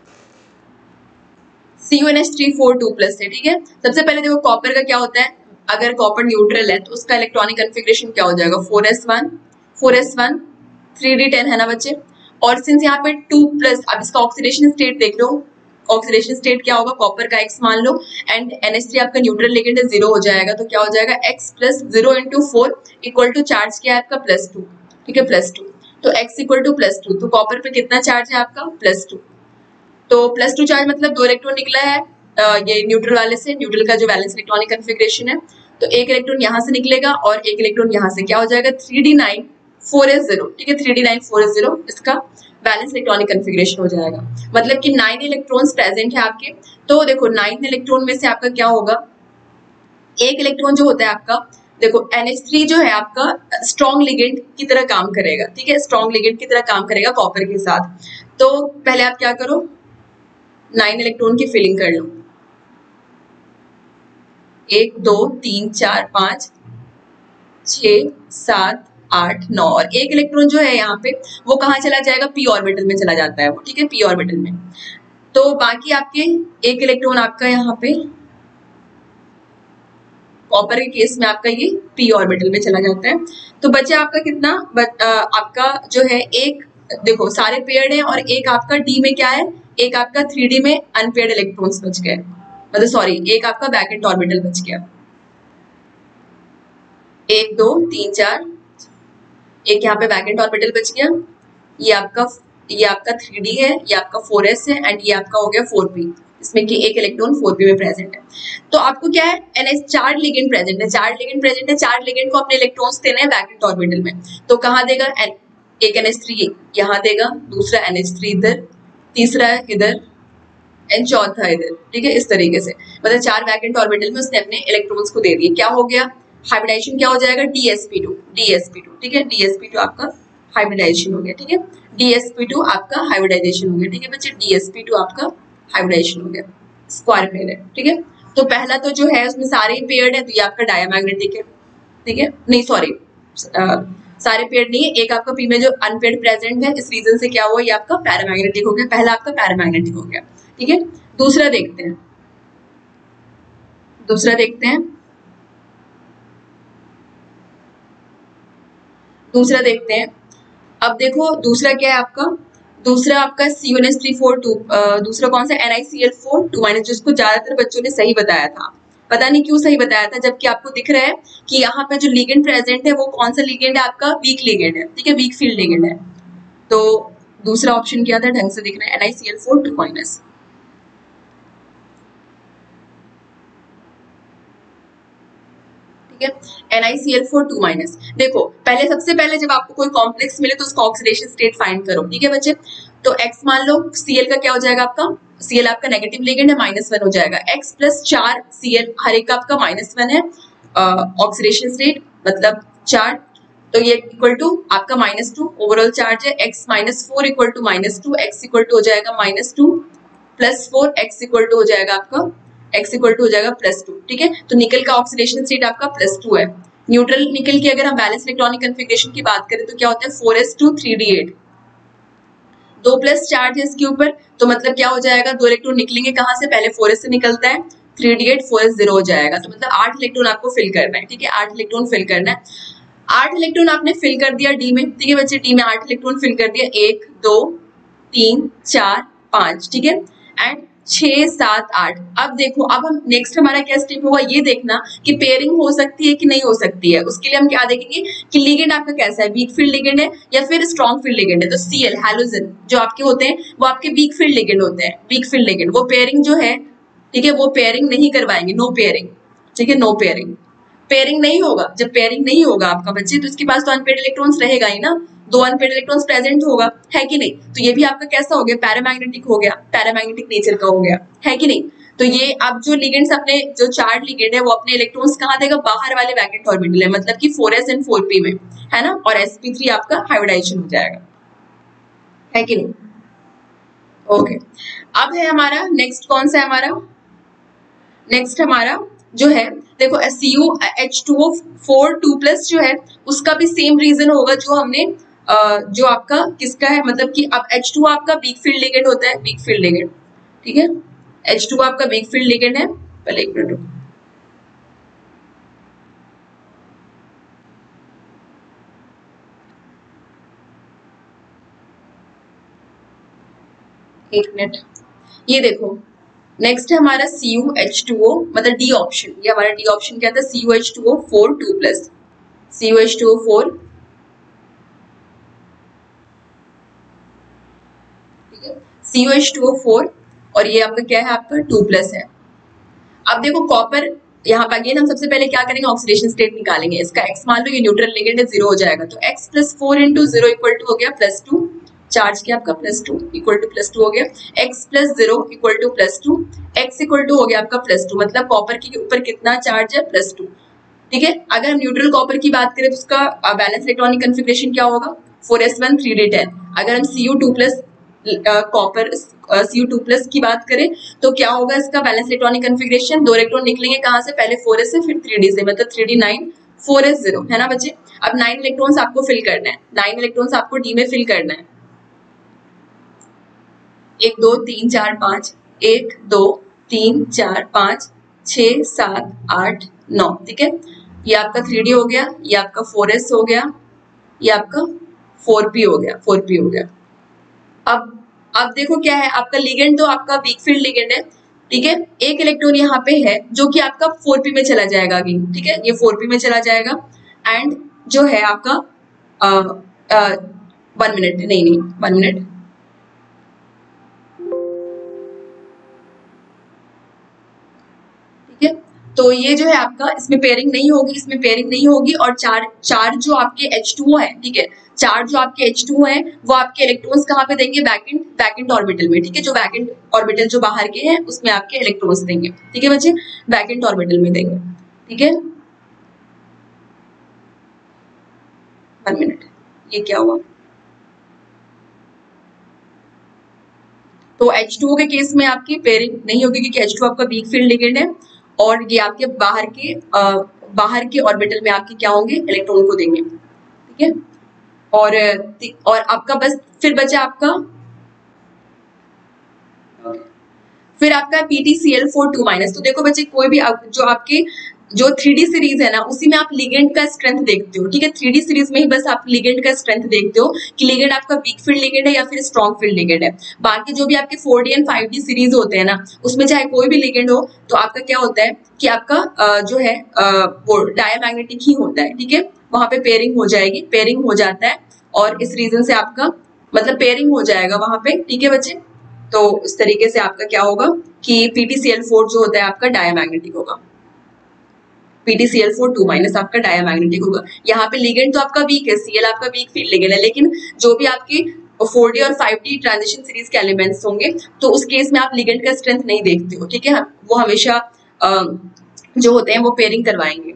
C U N H three four two plus से। ठीक है, सबसे पहले देखो कॉपर का क्या होता है, अगर कॉपर न्यूट्रल है तो उसका इलेक्ट्रॉनिक कन्फिग्रेशन क्या हो जाएगा, four S one four S one three D ten है ना बच्चे। और सिंस यहाँ पे टू प्लस, अब इसका ऑक्सीडेशन स्टेट देख लो, ऑक्सीडेशन स्टेट क्या होगा, कॉपर का एक्स मान लो एंड एन एच थ्री आपका न्यूट्रल लिगेंड है, जीरो हो जाएगा। तो क्या हो जाएगा, x plus zero into four equal to charge क्या है आपका, प्लस टू। ठीक है, प्लस टू, तो x equal to plus two, तो कॉपर पे कितना चार्ज है आपका, प्लस टू। तो प्लस टू चार्ज मतलब दो इलेक्ट्रॉन निकला है ये न्यूट्रल वाले से, न्यूट्रल का जो वैलेंस इलेक्ट्रॉनिक कन्फिग्रेशन है, तो एक इलेक्ट्रॉन यहाँ से निकलेगा और एक इलेक्ट्रॉन यहाँ से, क्या हो जाएगा, three D nine four S zero. ठीक है, three D nine four S zero इसका बैलेंस इलेक्ट्रॉनिक कन्फिग्रेशन हो जाएगा। मतलब कि नाइन इलेक्ट्रॉन्स प्रेजेंट है आपके। तो देखो नाइन इलेक्ट्रॉन में से आपका क्या होगा, एक इलेक्ट्रॉन जो होता है आपका, देखो एन एच थ्री जो है आपका स्ट्रॉन्ग लिगेंड की तरह काम करेगा। ठीक है, स्ट्रॉन्ग लिगेंड की तरह काम करेगा कॉपर के साथ। तो पहले आप क्या करो, नाइन इलेक्ट्रॉन की फिलिंग कर लो, एक दो तीन चार पांच छ सात आठ नौ, और एक इलेक्ट्रॉन जो है यहाँ पे वो कहाँ चला जाएगा, पी ऑर्बिटल में चला जाता है वो। ठीक है, पी ऑर्बिटल में। तो बाकी आपके एक इलेक्ट्रॉन आपका यहाँ पे कॉपर के केस में आपका ये पी ऑर्बिटल में चला जाता है। तो बचे आपका कितना, बच, आ, आपका जो है एक, देखो सारे पेयर्ड है और एक आपका डी में क्या है, एक आपका थ्री डी में अनपेयर्ड इलेक्ट्रॉन्स बच गए, मतलब सॉरी एक आपका वैकेंट ऑर्बिटल बच गया। एक दो तीन चार, एक यहाँ पे वैकेंट ऑर्बिटल बच गया, ये आपका ये आपका थ्री डी है, ये आपका फोर एस है एंड ये आपका हो गया फोर पी, इसमें कि एक इलेक्ट्रॉन फोर पी में प्रेजेंट है। तो आपको क्या है, एनएच चार लिगेंड प्रेजेंट है, चार लिगेंड प्रेजेंट है, चार लिगेंड को अपने इलेक्ट्रॉन्स देने हैं वैकेंट ऑर्बिटल में। तो कहाँ देगा, एक एन एच थ्री यहाँ देगा, दूसरा एन एच थ्री इधर, तीसरा इधर एंड चौथा इधर। ठीक है, इस तरीके से मतलब चार वैकेंट ऑर्बिटल में उसने अपने इलेक्ट्रॉन्स को दे दिए। क्या हो गया, हाइब्रिडाइजेशन क्या हो जाएगा, D S P two, D S P two. ठीक है, डी एस पी टू आपका हाइब्रिडाइजेशन हो गया। ठीक है, डी एस पी टू आपका हाइब्रिडाइजेशन हो गया। ठीक है बच्चे, डी एस पी टू आपका हाइब्रिडाइजेशन हो गया, स्क्वायर पेयर है। ठीक है, तो पहला तो जो है उसमें सारे ही पेयर्ड है, तो ये आपका डायमैग्नेटिक है। ठीक है, नहीं सॉरी सारे पेयर्ड नहीं है, एक आपका पी में जो अनपेयर्ड प्रेजेंट है, इस रीजन से क्या हुआ, ये आपका पैरामैग्नेटिक हो गया, पहला आपका पैरामैग्नेटिक हो गया। ठीक है, दूसरा देखते हैं, दूसरा देखते हैं दूसरा देखते हैं। अब देखो दूसरा क्या है आपका, दूसरा आपका C U N H three four two, दूसरा कौन सा, N I C L four two minus, जिसको ज्यादातर बच्चों ने सही बताया था, पता नहीं क्यों सही बताया था, जबकि आपको दिख रहा है कि यहाँ पे जो लिगेंड प्रेजेंट है वो कौन सा लिगेंड है आपका, वीक लिगेंड है। ठीक है, वीक फील्ड लिगेंड है। तो दूसरा ऑप्शन क्या था, ढंग से दिख रहा है, N I C L four two minus. ठीक है, N I C L four two minus. देखो पहले, सबसे पहले जब आपको कोई कॉम्प्लेक्स मिले तो उसका ऑक्सीडेशन स्टेट फाइंड करो। ठीक है बच्चे, तो x मान लो, Cl का क्या हो जाएगा आपका, Cl आपका नेगेटिव लिगेंड है, माइनस वन हो जाएगा, x प्लस चार Cl, हर एक का आपका माइनस वन है ऑक्सीडेशन स्टेट, मतलब चार, तो ये इक्वल टू आपका माइनस टू ओवरऑल चार्ज है, x minus four equal to minus two, x equal to हो जाएगा minus two plus four, x equal to हो जाएगा आपका x इक्वल टू हो जाएगा प्लस टू। ठीक है, तो निकल का ऑक्सीडेशन स्टेट आपका प्लस टू है। न्यूट्रल निकल की अगर हम बैलेंस इलेक्ट्रॉनिक कन्फिग्रेशन की बात करें तो क्या होता है, four S two three D eight, दो प्लस चार्ज है इसके ऊपर, तो मतलब क्या हो जाएगा, दो इलेक्ट्रॉन निकलेंगे कहाँ से, पहले फोर एस से निकलता है, three D eight four S zero हो जाएगा, तो मतलब आठ इलेक्ट्रॉन आपको फिल करना है। ठीक है, आठ इलेक्ट्रॉन फिल करना है, आठ इलेक्ट्रॉन आपने फिल कर दिया डी में। ठीक है बच्चे, डी में आठ इलेक्ट्रॉन फिल कर दिया, एक दो तीन चार पांच। ठीक है, एंड छह सात आठ। अब देखो, अब हम नेक्स्ट हमारा क्या स्टेप होगा, ये देखना कि पेयरिंग हो सकती है कि नहीं हो सकती है। उसके लिए हम क्या देखेंगे कि लिगेंड आपका कैसा है, वीक फील्ड लिगेंड है या फिर स्ट्रॉन्ग फील्ड लिगेंड है। तो सीएल हैलोजन जो आपके होते हैं वो आपके वीक फील्ड लिगेंड होते हैं, वीक फील्ड लिगेंड। वो पेयरिंग जो है, ठीक है, वो पेयरिंग नहीं करवाएंगे, नो पेयरिंग, ठीक है, नो पेयरिंग। पेयरिंग नहीं होगा, जब पेयरिंग नहीं होगा आपका बच्चे, तो इसके पास तो अनपेड इलेक्ट्रॉन्स रहेगा ही ना, दो अनपेड इलेक्ट्रॉन्स प्रेजेंट होगा, है कि नहीं। तो ये भी आपका कैसा हो गया, पैरामैग्नेटिक हो गया, पैरामैग्नेटिक नेचर का हो गया, है कि नहीं। तो ये अब जो लिगेंड्स अपने, जो चार्ज लिगेंड है वो अपने इलेक्ट्रॉन्स कहाँ देगा, बाहर वाले वैकेंट ऑर्बिटल है, मतलब कि four S and four P में, है ना, और एस पी थ्री आपका हाइब्रिडाइजेशन हो जाएगा, है कि नहीं। ओके, अब है हमारा नेक्स्ट, कौन सा है हमारा नेक्स्ट, हमारा जो है देखो C U H two O four two plus जो है उसका भी सेम रीजन होगा जो हमने uh, जो आपका किसका है, मतलब कि अब एच टू आपका वीक फील्ड लिगेंड होता है, वीक फील्ड लिगेंड, ठीक है, एच टू आपका वीक फील्ड लिगेंड है। पहले एक मिनट, एक मिनट, ये देखो नेक्स्ट है हमारा C U H two O, मतलब डी ऑप्शन, ये हमारा डी ऑप्शन क्या था, C U H two O four two plus, C U H two O four, ठीक है, C U H two O four, और ये आपका क्या है, आपका टू प्लस है। अब देखो कॉपर, यहाँ पर अगेन हम सबसे पहले क्या करेंगे, ऑक्सीडेशन स्टेट निकालेंगे। इसका एक्स मान लो ये न्यूट्रल लिगेंड है, जीरो हो जाएगा, तो x plus four into zero equal to हो गया प्लस टू, चार्ज किया आपका plus two equal to plus two हो गया, x plus zero equal to plus two, x equal to हो गया आपका प्लस टू, मतलब कॉपर के ऊपर कितना चार्ज है, प्लस टू, ठीक है। अगर हम न्यूट्रल कॉपर की बात करें तो उसका बैलेंस इलेक्ट्रॉनिक कन्फिग्रेशन क्या होगा, four S one three D ten. अगर हम C U two plus copper C U two plus की बात करें तो क्या होगा इसका बैलेंस इलेक्ट्रॉनिक कन्फिग्रेशन, दो इलेक्ट्रॉन निकलेंगे कहाँ से, पहले फोर एस से फिर थ्री डी से, मतलब three D nine four S zero, है ना बच्चे। अब नाइन इलेक्ट्रॉन्स आपको फिल करना है, नाइन इलेक्ट्रॉन्स आपको डी में फिल करना है, एक दो तीन चार पाँच, एक दो तीन चार पाँच छः सात आठ नौ, ठीक है। ये आपका थ्री डी हो गया, ये आपका फोर एस हो गया, ये आपका फोर पी हो गया, फोर पी हो गया। अब अब देखो क्या है, आपका लिगेंड तो आपका वीक फील्ड लिगेंड है, ठीक है, एक इलेक्ट्रॉन यहाँ पे है जो कि आपका फोर पी में चला जाएगा अगेन, ठीक है, ये फोर पी में चला जाएगा। एंड जो है आपका वन मिनट नहीं नहीं वन मिनट ठीक है, तो ये जो है आपका, इसमें पेयरिंग नहीं होगी, इसमें पेयरिंग नहीं होगी, और चार चार जो आपके एच टू ओ है, ठीक है, चार जो आपके एच टू ओ है वो आपके इलेक्ट्रॉन्स कहाँ पे देंगे, वैकेंट वैकेंट ऑर्बिटल में, ठीक है, जो वैकेंट ऑर्बिटल जो बाहर के हैं उसमें आपके इलेक्ट्रॉन्स देंगे, ठीक है बच्चे, वैकेंट ऑर्बिटल में देंगे, ठीक है। वन मिनट, ये क्या हुआ, तो एच टू ओ के केस में आपकी पेयरिंग नहीं होगी क्योंकि एच टू आपका वीक फील्ड लिगेंड है, और ये आपके बाहर के आ, बाहर के ऑर्बिटल में आपके क्या होंगे, इलेक्ट्रॉन को देंगे, ठीक है। और और आपका बस फिर बचा आपका फिर आपका P T C L four two minus. तो देखो बच्चे, कोई भी आप, जो आपके जो थ्री डी सीरीज है ना उसी में आप लिगेंड का स्ट्रेंथ देखते हो, ठीक है, थ्री डी सीरीज में ही बस आप लिगेंड का स्ट्रेंथ देखते हो कि लिगेंड आपका वीक फील्ड लिगेंड है या फिर स्ट्रॉन्ग फील्ड लिगेंड है। बाकी जो भी आपके four D and five D series होते हैं ना उसमें चाहे कोई भी लिगेंड हो तो आपका क्या होता है कि आपका जो है वो डायमैग्नेटिक ही होता है, ठीक है, वहां पे पेयरिंग हो जाएगी, पेयरिंग हो जाता है, और इस रीजन से आपका मतलब पेयरिंग हो जाएगा वहां पे, ठीक है बच्चे। तो इस तरीके से आपका क्या होगा कि P T C L four जो होता है आपका डायमैग्नेटिक होगा, P T C L four two minus आपका डायमैग्नेटिक होगा। यहाँ पे लिगेंड तो आपका वीक है, सीएल आपका वीक फील्ड लिगेंड है, लेकिन जो भी आपके फोर डी और फाइव डी ट्रांजिशन सीरीज के एलिमेंट्स होंगे तो उस केस में आप लिगेंड का स्ट्रेंथ नहीं देखते हो, ठीक है, वो हमेशा आ, जो होते हैं वो पेयरिंग करवाएंगे।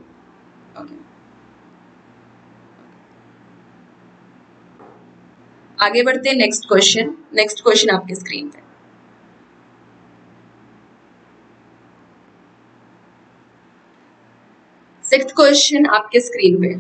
आगे बढ़ते हैं, नेक्स्ट क्वेश्चन, नेक्स्ट क्वेश्चन आपके स्क्रीन पे, सिक्स्थ क्वेश्चन आपके स्क्रीन पे,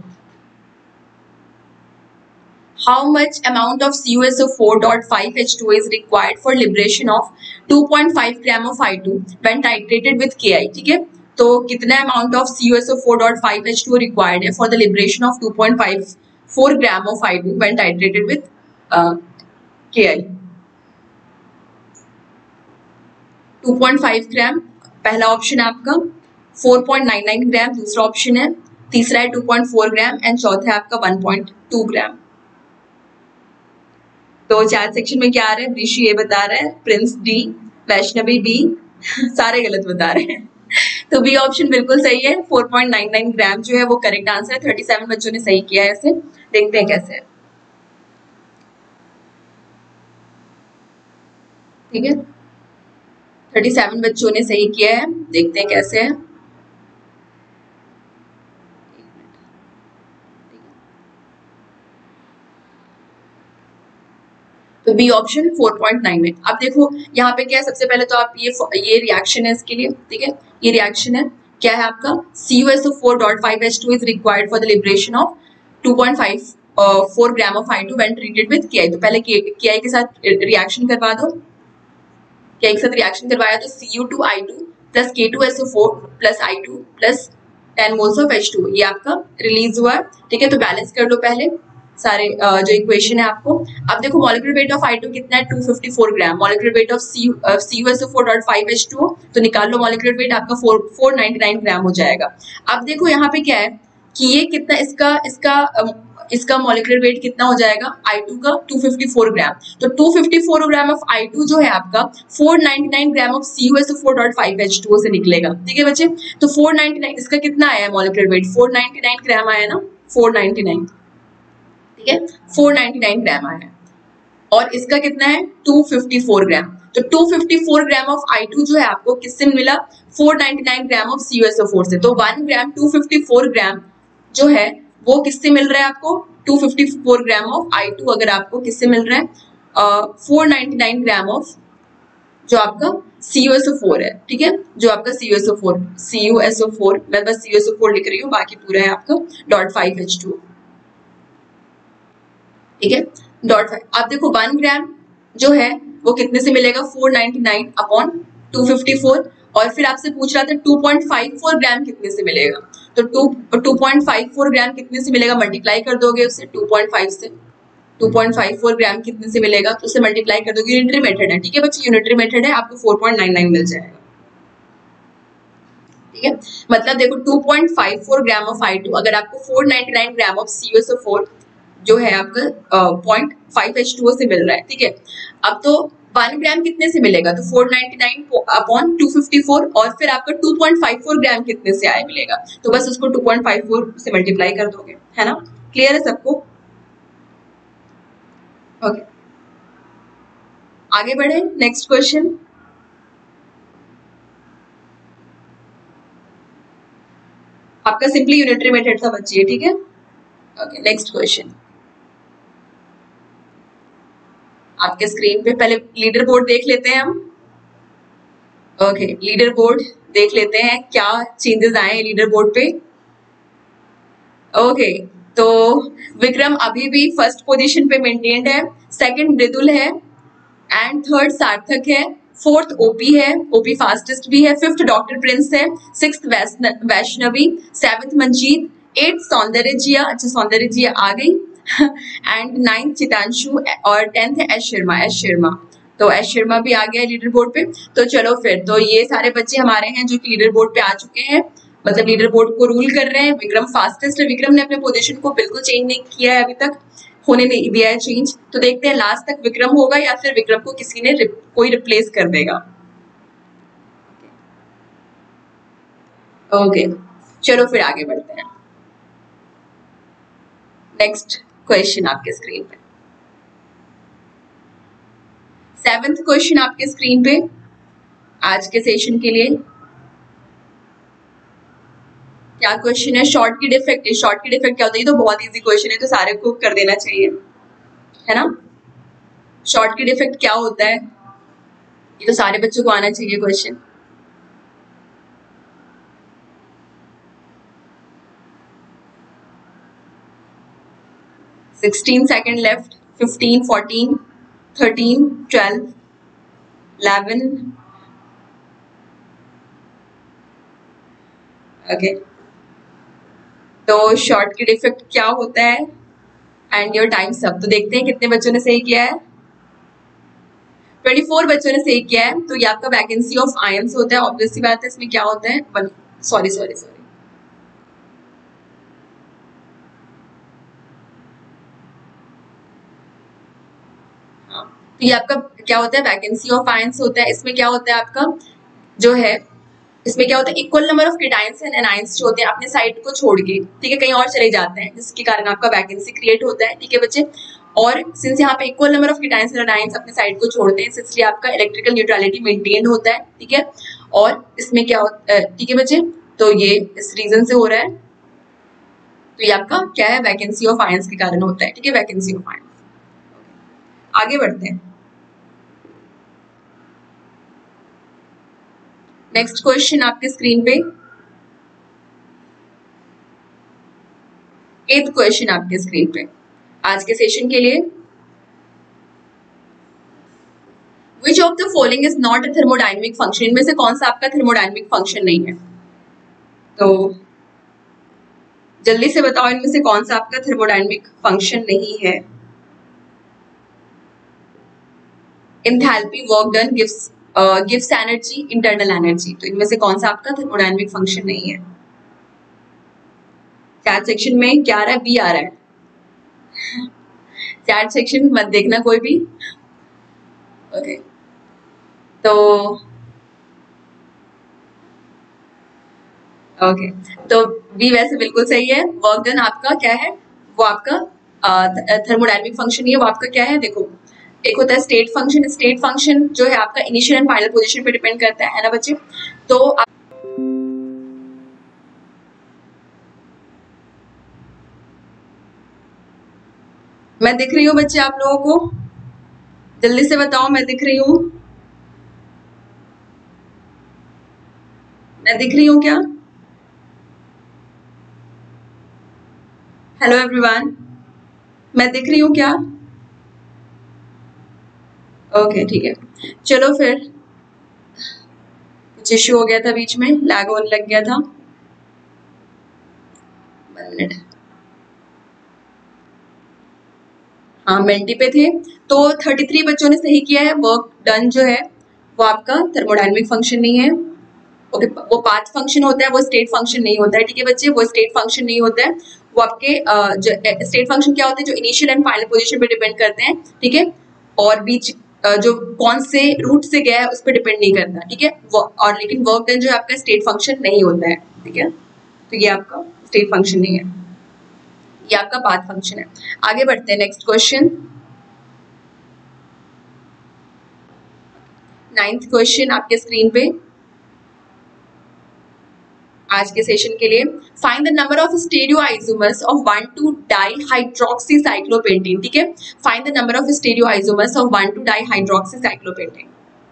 how much amount of C u S O four point five H two O is required for liberation of two point five gram of I two when titrated with Ki, ठीक है, तो कितना amount of C u S O four point five H two O required है for the liberation of two point five four gram of I two when titrated with uh, Ki। Two point five gram पहला ऑप्शन है आपका, four point nine nine gram दूसरा ऑप्शन है, तीसरा है two point four gram and चौथा है आपका वन पॉइंट टू ग्राम। तो चैट सेक्शन में क्या आ रहा है, ऋषि ए बता रहा है, प्रिंस डी, वैष्णवी बी, सारे गलत बता रहे हैं। तो बी ऑप्शन बिल्कुल सही है, four point nine nine gram जो है वो करेक्ट आंसर है। थर्टी सेवन बच्चों ने सही किया है इसे, देखते हैं कैसे है। ठीक है, थर्टी सेवन बच्चों ने सही किया है, देखते हैं कैसे है। तो B option four point nine nine. अब देखो यहाँ पे क्या है, सबसे पहले तो आप ये ये रिएक्शन है इसके लिए, ठीक है, ये रिएक्शन है, क्या है आपका, C U S O four dot five H two is required for the liberation of two point five four gram of I two when treated with K I. तो पहले के आई के साथ रिएक्शन करवा दो, के आई के साथ रिएक्शन करवाया तो C U two I two plus K two S O four plus I two plus ten moles of H two, ये आपका रिलीज हुआ है। ठीक है, तो बैलेंस कर लो पहले सारे uh, जो इक्वेशन है आपको। अब देखो molecular weight of I two कितना है, two fifty four gram, molecular weight of C U S O four dot five H two, तो निकाल लो मॉलिक्यूलर वेट आपका फोर नाइंटी नाइन ग्राम हो जाएगा। अब देखो यहाँ पे क्या है कि ये कितना, इसका इसका um, इसका मॉलिक्यूलर वेट कितना हो जाएगा आई टू का, टू फिफ्टी फोर ग्राम, तो two fifty four gram of I two जो है आपका four ninety nine gram of C U S O four dot five H two से निकलेगा। ठीक है बच्चे, तो फोर नाइंटी नाइन इसका कितना आया है molecular weight, four ninety nine gram आया ना, फोर नाइंटी नाइन, ठीक है, फोर नाइंटी नाइन ग्राम आया है, और इसका कितना है टू फिफ्टी फोर ग्राम, तो two fifty four gram of I two जो है आपको किससे मिला, four ninety nine gram of C U S O four से। तो one gram two fifty four gram जो है वो किससे मिल रहा है आपको, two fifty four gram of I two अगर आपको किससे मिल रहा है, four ninety nine gram of जो आपका C U S O four है। ठीक है, जो आपका C U S O four, C U S O four, मैं बस C U S O four लिख रही हूँ, बाकी पूरा है आपका डॉट फाइव एच टू। ठीक है, डॉट फाइव। अब देखो वन ग्राम जो है वो कितने से मिलेगा, four ninety nine upon two fifty four, और फिर आपसे पूछ रहा था two point five four gram कितने से मिलेगा, तो two point five four gram कितने से मिलेगा, मल्टीप्लाई कर दोगे उससे टू पॉइंट फाइव से, two point five four gram कितने से मिलेगा तो उससे मल्टीप्लाई कर दोगे, यूनिटरी मेथड है। ठीक है बच्चे, यूनिटरी मेथड है, आपको फोर पॉइंट नाइन नाइन मिल जाएगा। ठीक है, मतलब देखो two point five four gram of I two अगर आपको four ninety nine gram of C U S O four जो है आपका पॉइंट फाइव एच टू से मिल रहा है। ठीक है, अब तो वन ग्राम कितने से मिलेगा, तो four ninety nine upon two fifty four, और फिर आपका two point five four gram कितने से आया मिलेगा, तो बस उसको टू पॉइंट फाइव फोर से मल्टीप्लाई कर दोगे, है ना। क्लियर है सबको, ओके okay. आगे बढ़े, नेक्स्ट क्वेश्चन। आपका सिंपली यूनिटरी मेथड था बच्चे, ठीक है। ओके, नेक्स्ट क्वेश्चन आपके स्क्रीन पे, पहले लीडर बोर्ड देख लेते हैं हम। ओके, लीडर बोर्ड देख लेते हैं क्या चेंजेस आए हैं लीडर बोर्ड पे। ओके, तो विक्रम अभी भी फर्स्ट पोजीशन पे मेंटेन्ड है, सेकंड मृदुल है, एंड थर्ड सार्थक है, फोर्थ ओपी है, ओपी फास्टेस्ट भी है, फिफ्थ डॉक्टर प्रिंस है, sixth Vaishnavi, seventh Manjeet, eighth Saundarya Jiya, अच्छा सौंदर्य जिया आ गई, एंड नाइन्थ चितांशु, और टेंथ है एस शर्मा, एस शर्मा, तो एस शर्मा भी आ गया लीडर बोर्ड पे। तो चलो फिर, तो ये सारे बच्चे हमारे हैं जो कि लीडर बोर्ड पे आ चुके हैं, मतलब लीडर बोर्ड को रूल कर रहे हैं। विक्रम फास्टेस्ट है, विक्रम ने अपने पोजीशन को बिल्कुल चेंज नहीं किया है, अभी तक होने नहीं दिया है चेंज। तो देखते हैं लास्ट तक विक्रम होगा या फिर विक्रम को किसी ने रिप, कोई रिप्लेस कर देगा। Okay okay. चलो फिर आगे बढ़ते हैं। नेक्स्ट क्वेश्चन आपके स्क्रीन पे, सेवेंथ क्वेश्चन आपके स्क्रीन पे आज के सेशन के लिए क्या क्वेश्चन है, शॉर्ट की डिफेक्ट है। शॉर्ट की डिफेक्ट क्या होता है, ये तो बहुत इजी क्वेश्चन है, तो सारे को कर देना चाहिए, है ना। शॉर्ट की डिफेक्ट क्या होता है, ये तो सारे बच्चों को आना चाहिए question. Sixteen second left, fifteen, fourteen, thirteen, twelve, eleven, okay. तो शॉर्ट की डिफेक्ट क्या होता है, एंड योर टाइम सब। तो देखते हैं कितने बच्चों ने सही किया है। चौबीस बच्चों ने सही किया है, तो ये आपका वैकेंसी ऑफ आयंस होता है। ऑब्वियसली बात है, इसमें क्या होता है, वन सॉरी सॉरी सॉरी हाँ, तो ये आपका क्या होता है, वैकेंसी ऑफ आयंस होता है। इसमें क्या होता है आपका जो है, इसमें क्या होता है, equal number of cations and anions जो होते हैं अपने साइड को छोड़ के, ठीक है, कहीं और चले जाते हैं, जिसके कारण आपका वैकेंसी क्रिएट होता है। ठीक है बच्चे, और सिंस यहाँ पे equal number of cations and anions अपने साइड को छोड़ते हैं, इसलिए आपका इलेक्ट्रिकल न्यूट्रलिटी मेंटेन होता है। ठीक है, और इसमें क्या होता है, ठीक है बच्चे, तो ये इस रीजन से हो रहा है। तो ये आपका क्या है, वैकेंसी ऑफ आयंस के कारण होता है। ठीक है, वैकेंसी ऑफ आयंस। आगे बढ़ते हैं, नेक्स्ट क्वेश्चन आपके स्क्रीन पे, एथ क्वेश्चन आपके स्क्रीन पे आज के सेशन के लिए। Which of the following is not a thermodynamic function? इनमें से कौन सा आपका थर्मोडायनेमिक फंक्शन नहीं है? तो जल्दी से बताओ, इनमें से कौन सा आपका थर्मोडायनेमिक फंक्शन नहीं है? Enthalpy, work done, gives uh, gives energy, internal energy। तो इनमें से कौन सा आपका थर्मोडायनेमिक फंक्शन नहीं है? चैट सेक्शन में क्या आ रहा है, बी आ रहा है। चैट सेक्शन मत देखना कोई भी। ओके, तो ओके तो बी वैसे बिल्कुल सही है। वर्क डन आपका क्या है, वो आपका थर्मोडायनेमिक फंक्शन ही है। वो आपका क्या है, देखो, एक होता है स्टेट फंक्शन। स्टेट फंक्शन जो है आपका इनिशियल एंड फाइनल पोजीशन पे डिपेंड करता है, है ना बच्चे? तो आप मैं दिख रही हूँ बच्चे आप लोगों को? जल्दी से बताओ, मैं दिख रही हूँ? मैं दिख रही हूँ क्या? हेलो एवरीवन, मैं दिख रही हूँ क्या? ओके ठीक है, चलो फिर, कुछ इश्यू हो गया था बीच में, लैग होने लग गया था। वन मिनट, हाँ मेंटी पे थे। तो तैंतीस बच्चों ने सही किया है। वर्क डन जो है वो आपका थर्मोडायनेमिक फंक्शन नहीं है। ओके, वो पाथ फंक्शन होता है, वो स्टेट फंक्शन नहीं होता है। ठीक है बच्चे, वो स्टेट फंक्शन नहीं होता है। वो आपके जो स्टेट फंक्शन क्या होते हैं, जो इनिशियल एंड फाइनल पोजीशन पे डिपेंड करते हैं। ठीक है, और बीच जो कौन से रूट से गया है उस पर डिपेंड नहीं करता। ठीक है, और लेकिन वर्क डन जो है आपका स्टेट फंक्शन नहीं होता है। ठीक है, तो ये आपका स्टेट फंक्शन नहीं है, ये आपका पाथ फंक्शन है। आगे बढ़ते हैं, नेक्स्ट क्वेश्चन, नाइन्थ क्वेश्चन आपके स्क्रीन पे आज के सेशन के लिए। Find the number of stereoisomers of one two di hydroxy cyclopentane. ठीक है, find the number of stereoisomers of one two di hydroxy cyclopentane.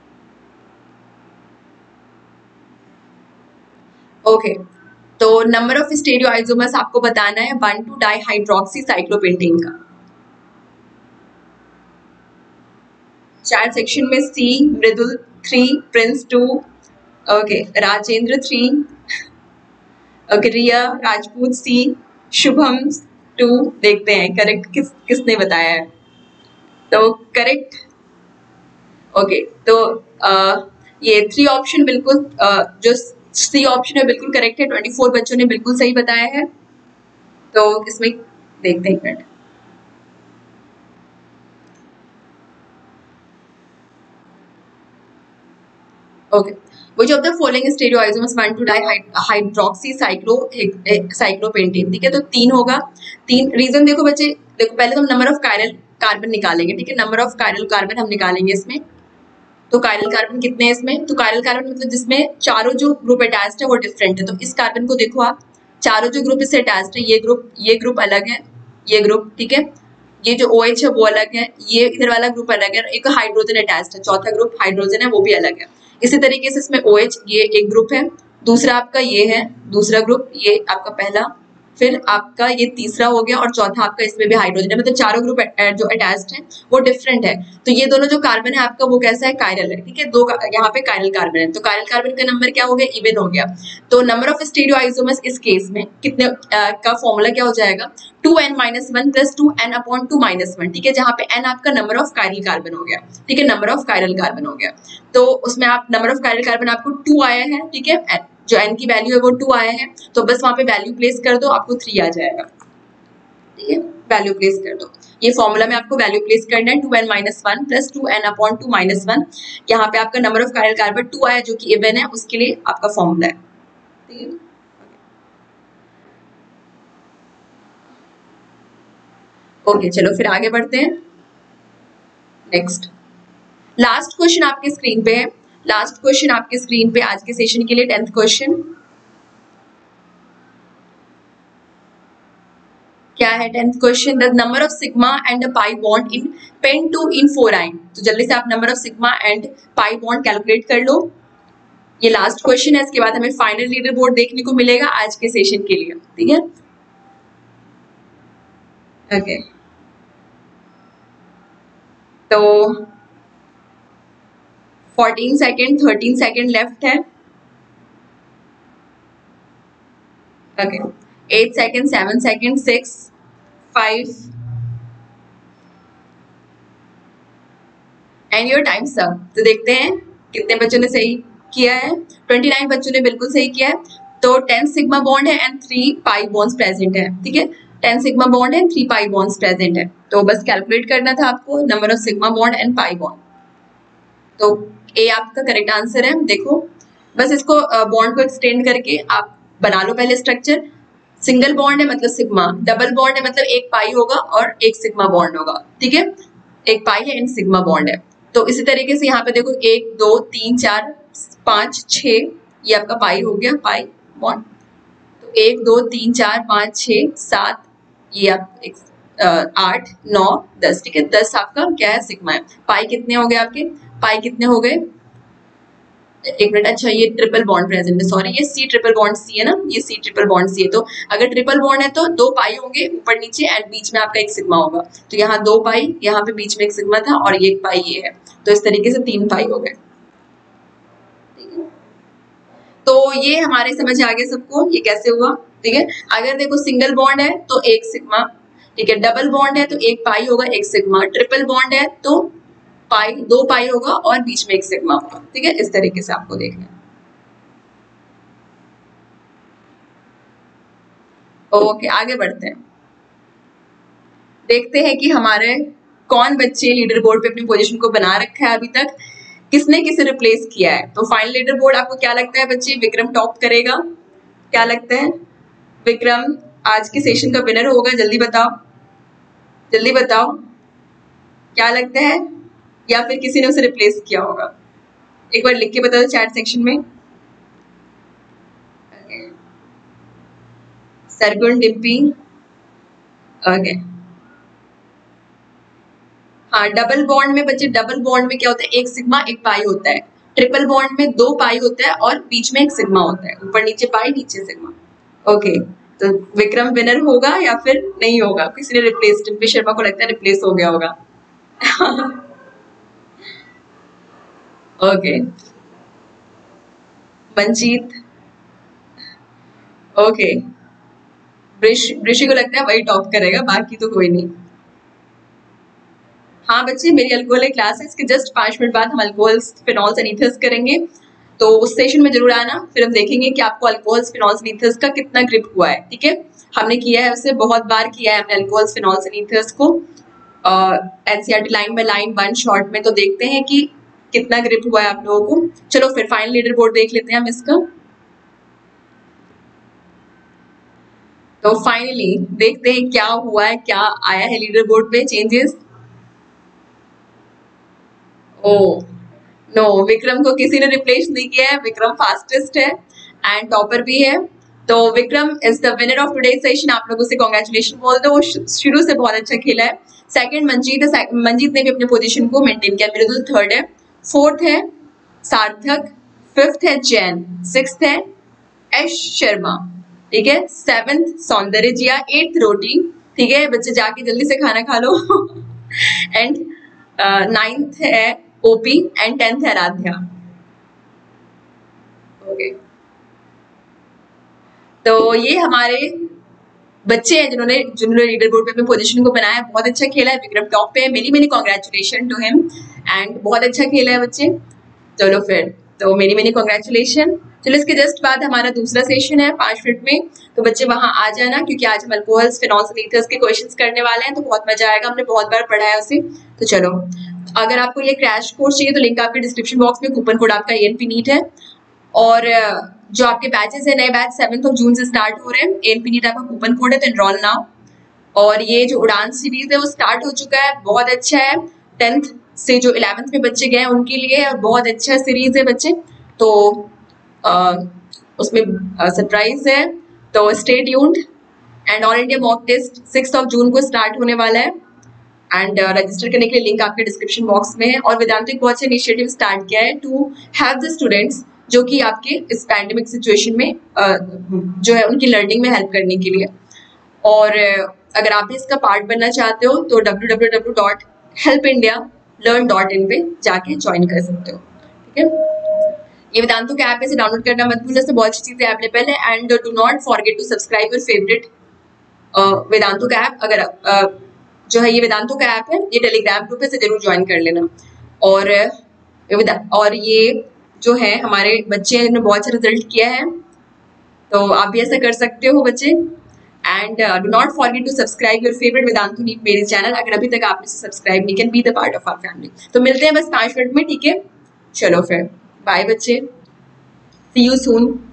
Okay, तो नंबर ऑफ स्टेरियोआइसोमर्स आपको बताना है one two di hydroxy cyclopentane का। चैट सेक्शन में C, Mridul three, Prince two, okay, Rajendra three, okay, Riya Rajput C, Shubham to. देखते हैं करेक्ट किस किसने बताया है। तो करेक्ट, ओके, तो आ, ये थ्री ऑप्शन बिल्कुल आ, जो सी ऑप्शन है बिल्कुल करेक्ट है। ट्वेंटी फोर बच्चों ने बिल्कुल सही बताया है। तो इसमें देखते हैं एक minute, okay, which of the following stereoisomers one to dihydroxy cyclo cyclopentan। ठीक है, तो तीन होगा। तीन रीजन देखो बच्चे, देखो पहले तो हम नंबर ऑफ कायरल कार्बन निकालेंगे। ठीक है, नंबर ऑफ कायरल कार्बन हम निकालेंगे इसमें। तो कायरल कार्बन कितने हैं इसमें, तो कायरल कार्बन मतलब जिसमें चारों जो ग्रुप अटैच्ड है वो डिफरेंट है। तो इस कार्बन को देखो आप, चारों जो ग्रुप इससे अटैच्ड है, ये ग्रुप ये ग्रुप अलग है, ये ग्रुप, ठीक है, ये जो OH है वो अलग है, ये इधर वाला ग्रुप अलग है, एक हाइड्रोजन अटैच्ड है, चौथा ग्रुप हाइड्रोजन है वो भी अलग है। इसी तरीके से इसमें OH ये एक ग्रुप है, दूसरा आपका ये है दूसरा ग्रुप, ये आपका पहला फिर आपका ये तीसरा हो गया और चौथा आपका इसमें भी हाइड्रोजन है, मतलब चारों ग्रुप जो अटैच्ड है वो डिफरेंट है। तो ये दोनों जो कार्बन है आपका वो कैसा है, कायरल है, ठीक है। दो यहाँ पे कायरल कार्बन है, तो कायरल कार्बन का नंबर क्या हो गया, इवन हो गया। तो नंबर ऑफ स्टीरियो आइसोमर्स इस केस में कितने आ, का फॉर्मूला क्या हो जाएगा, two n minus one plus two n upon two minus one, ठीक है, जहाँ पे एन आपका नंबर ऑफ कायरल कार्बन हो गया, ठीक है, नंबर ऑफ कायरल कार्बन हो गया। तो उसमें आप नंबर ऑफ कायरल कार्बन आपको टू आया है, ठीक है, जो n की वैल्यू है वो टू आया है, तो बस वहां पे वैल्यू प्लेस कर दो, आपको थ्री आ जाएगा, ठीक है, वैल्यू प्लेस कर दो। ये फॉर्मूला में आपको वैल्यू प्लेस करना है, two n minus one plus two n upon two minus one. यहाँ पे आपका number of chiral carbon two आया जो कि इवन है, उसके लिए आपका फॉर्मूला है, ठीक है। ओके, चलो फिर आगे बढ़ते हैं। नेक्स्ट लास्ट क्वेश्चन आपके स्क्रीन पे है, लास्ट क्वेश्चन आपके स्क्रीन पे आज के सेशन के लिए, टेंथ क्वेश्चन क्या है, tenth question, the number of sigma and pi bond in pen two en four yne. तो जल्दी से आप number of sigma and pi bond calculate कर लो। ये लास्ट क्वेश्चन है, इसके बाद हमें फाइनल लीडर बोर्ड देखने को मिलेगा आज के सेशन के लिए, ठीक है। ओके, तो fourteen second, thirteen second left है। Okay, eight second, seven second, six, five and your time's up. तो देखते हैं कितने बच्चों ने सही किया है। ट्वेंटी नाइन बच्चों ने बिल्कुल सही किया है। तो टेन सिग्मा बॉन्ड है and three pi bonds present है, ठीक है, टेन सिग्मा बॉन्ड है, थ्री पाई बॉन्ड्स प्रेजेंट है। तो बस कैलकुलेट करना था आपको number of sigma bond and pi bond. तो ए आपका करेक्ट आंसर है। देखो बस इसको बॉन्ड को एक्सटेंड करके आप बना लो पहले स्ट्रक्चर। सिंगल बॉन्ड है मतलब सिग्मा, डबल बॉन्ड है मतलब एक पाई होगा और एक सिग्मा बॉन्ड होगा, ठीक है, एक पाई है एंड सिग्मा बॉन्ड है। तो इसी तरीके से यहाँ पे देखो एक दो तीन चार पाँच छः, ये आपका पाई हो गया, पाई बॉन्ड। तो एक दो तीन चार पाँच छः सात, ये आप एक आठ नौ दस, ठीक है, दस आपका क्या है, सिग्मा है। पाई कितने हो गए आपके, पाई कितने हो गए, एक मिनट, अच्छा ये ट्रिपल बॉन्ड प्रेजेंट है, सॉरी ये सी ट्रिपल बॉन्ड सी है ना, ये सी ट्रिपल बॉन्ड सी है। तो अगर ट्रिपल बॉन्ड है तो दो पाई होंगे ऊपर नीचे एंड बीच में आपका एक सिग्मा होगा। तो यहाँ दो पाई, यहाँ पे बीच में एक सिग्मा था और ये एक पाई ये है, तो इस तरीके से तीन पाई हो गए, ठीक है। तो ये हमारे समझ आ गया सबको ये कैसे हुआ, ठीक है। अगर देखो सिंगल बॉन्ड है तो एक सिग्मा, ठीक है, डबल बॉन्ड है तो एक पाई होगा एक सिग्मा, ट्रिपल बॉन्ड है तो पाई दो पाई होगा और बीच में एक सिग्मा होगा, ठीक है, इस तरीके से आपको देखना है। ओके, आगे बढ़ते हैं, देखते हैं कि हमारे कौन बच्चे लीडर बोर्ड पे अपनी पोजीशन को बना रखा है अभी तक, किसने किसे रिप्लेस किया है। तो फाइनल लीडर बोर्ड आपको क्या लगता है बच्चे, विक्रम टॉप करेगा, क्या लगता है, विक्रम आज के सेशन का विनर होगा, जल्दी बताओ, जल्दी बताओ क्या लगता है, या फिर किसी ने उसे रिप्लेस किया होगा, एक बार लिख के बता दो चैट सेक्शन में। सरगुण, डिम्पी, ओके, हाँ, डबल बॉन्ड में बच्चे, डबल बॉन्ड में क्या होता है, एक सिग्मा एक पाई होता है। ट्रिपल बॉन्ड में दो पाई होता है और बीच में एक सिग्मा होता है, ऊपर नीचे पाई नीचे सिग्मा। ओके, तो विक्रम विनर होगा या फिर नहीं होगा, किसी ने रिप्लेस, डिम्पी शर्मा को लगता है रिप्लेस हो गया होगा। ओके, मंजीत, ओके, ऋषि को लगता है वही टॉप करेगा, बाकी तो कोई नहीं। हाँ बच्चे, मेरी अल्कोहल क्लास है, इसके जस्ट पांच मिनट बाद हम अल्कोहल्स, फिनॉल्स एंड ईथर्स करेंगे, तो उस सेशन में जरूर आना, फिर हम देखेंगे कि आपको अल्कोहल्स, फिनॉल्स एंड ईथर्स का कितना ग्रिप हुआ है, ठीक है। हमने किया है उससे बहुत बार किया है हमने अल्कोहल्स, फिनॉल्स एंड ईथर्स को NCERT line by line one shot में, तो देखते हैं कि कितना ग्रिप हुआ है आप लोगों को। चलो फिर फाइनल लीडर बोर्ड देख लेते हैं हम इसका। तो फाइनली देखते हैं क्या हुआ है, क्या आया है लीडर बोर्ड पे चेंजेस। ओ नो, विक्रम को किसी ने रिप्लेस नहीं किया है, विक्रम फास्टेस्ट है एंड टॉपर भी है। तो Vikram is the winner of today session, आप लोगों से कांग्रेचुलेशन बोल दो, वो शुरू से बहुत अच्छा खेला है। सेकंड मंजीत है, मंजीत ने भी अपने पोजीशन को मेंटेन किया, मृदुल थर्ड है, फोर्थ है सार्थक, फिफ्थ है जैन, सिक्स्थ है एश शर्मा, ठीक है। सेवेंथ सौंदर्य जिया, एट्थ रोटी, ठीक है बच्चे जाके जल्दी से खाना खा लो एंड नाइन्थ है ओपी एंड टेंथ है आराध्या। ओके तो ये हमारे बच्चे हैं जिन्होंने जिन्होंने लीडर बोर्ड पे अपने पोजीशन को बनाया। बहुत अच्छा खेला है, विक्रम टॉप पे है, many many congratulation to him and बहुत अच्छा खेला है बच्चे। चलो फिर तो मेनी मेनी कॉन्ग्रेचुलेशन। चलो इसके जस्ट बाद हमारा दूसरा सेशन है पांच मिनट में, तो बच्चे वहां आ जाना क्योंकि आज हम अल्कोहल्स फिनॉल्स ईथर्स के क्वेश्चंस करने वाले हैं, तो बहुत मजा आएगा, हमने बहुत बार पढ़ा है उसे। तो चलो अगर आपको ये क्रैश कोर्स चाहिए तो लिंक आपके डिस्क्रिप्शन बॉक्स में, कूपन कोड आपका एएनपी नीट है और जो आपके बैचेस है नए बैच सेवन्थ ऑफ जून से स्टार्ट हो रहे हैं, एएनपी नीट आपका कूपन कोड है तो एनरोल नाउ। और ये जो उड़ान सीरीज है वो स्टार्ट हो चुका है, बहुत अच्छा है, टेंथ से जो इलेवेंथ में बच्चे गए उनके लिए और बहुत अच्छा सीरीज है बच्चे। तो आ, उसमें सरप्राइज है, तो stay tuned and all India mock test sixth of June को स्टार्ट होने वाला है एंड रजिस्टर uh, करने के लिए लिंक आपके डिस्क्रिप्शन बॉक्स में है। और वेदांत एक बहुत अच्छा इनिशिएटिव स्टार्ट किया है टू हेल्प द स्टूडेंट्स जो कि आपके इस पैंडेमिक सिचुएशन में uh, जो है उनकी लर्निंग में हेल्प करने के लिए। और uh, अगर आप भी इसका पार्ट बनना चाहते हो तो W W W dot help India learn dot in पे जाके ज्वाइन कर सकते हो, ठीक है। ये वेदांतों का ऐप है, इसे डाउनलोड करना मत भूलना, इससे बहुत अच्छी चीजें अवेलेबल है and do not forget to subscribe your favourite वेदांतों का ऐप। अगर uh, जो है ये वेदांतों का ऐप है, ये टेलीग्राम ग्रुप है, इसे जरूर ज्वाइन कर लेना। और और ये जो है हमारे बच्चे हैं जिन्होंने बहुत अच्छा रिजल्ट किया है, तो आप भी ऐसा कर सकते हो बच्चे। And do not forget to subscribe your favourite Vedantu NEET मेरे चैनल, अगर अभी तक आपने सब्सक्राइब नहीं, can be the part of our family. तो मिलते हैं बस पाँच मिनट में, ठीक है। चलो फिर बाय बच्चे, सी यू सून।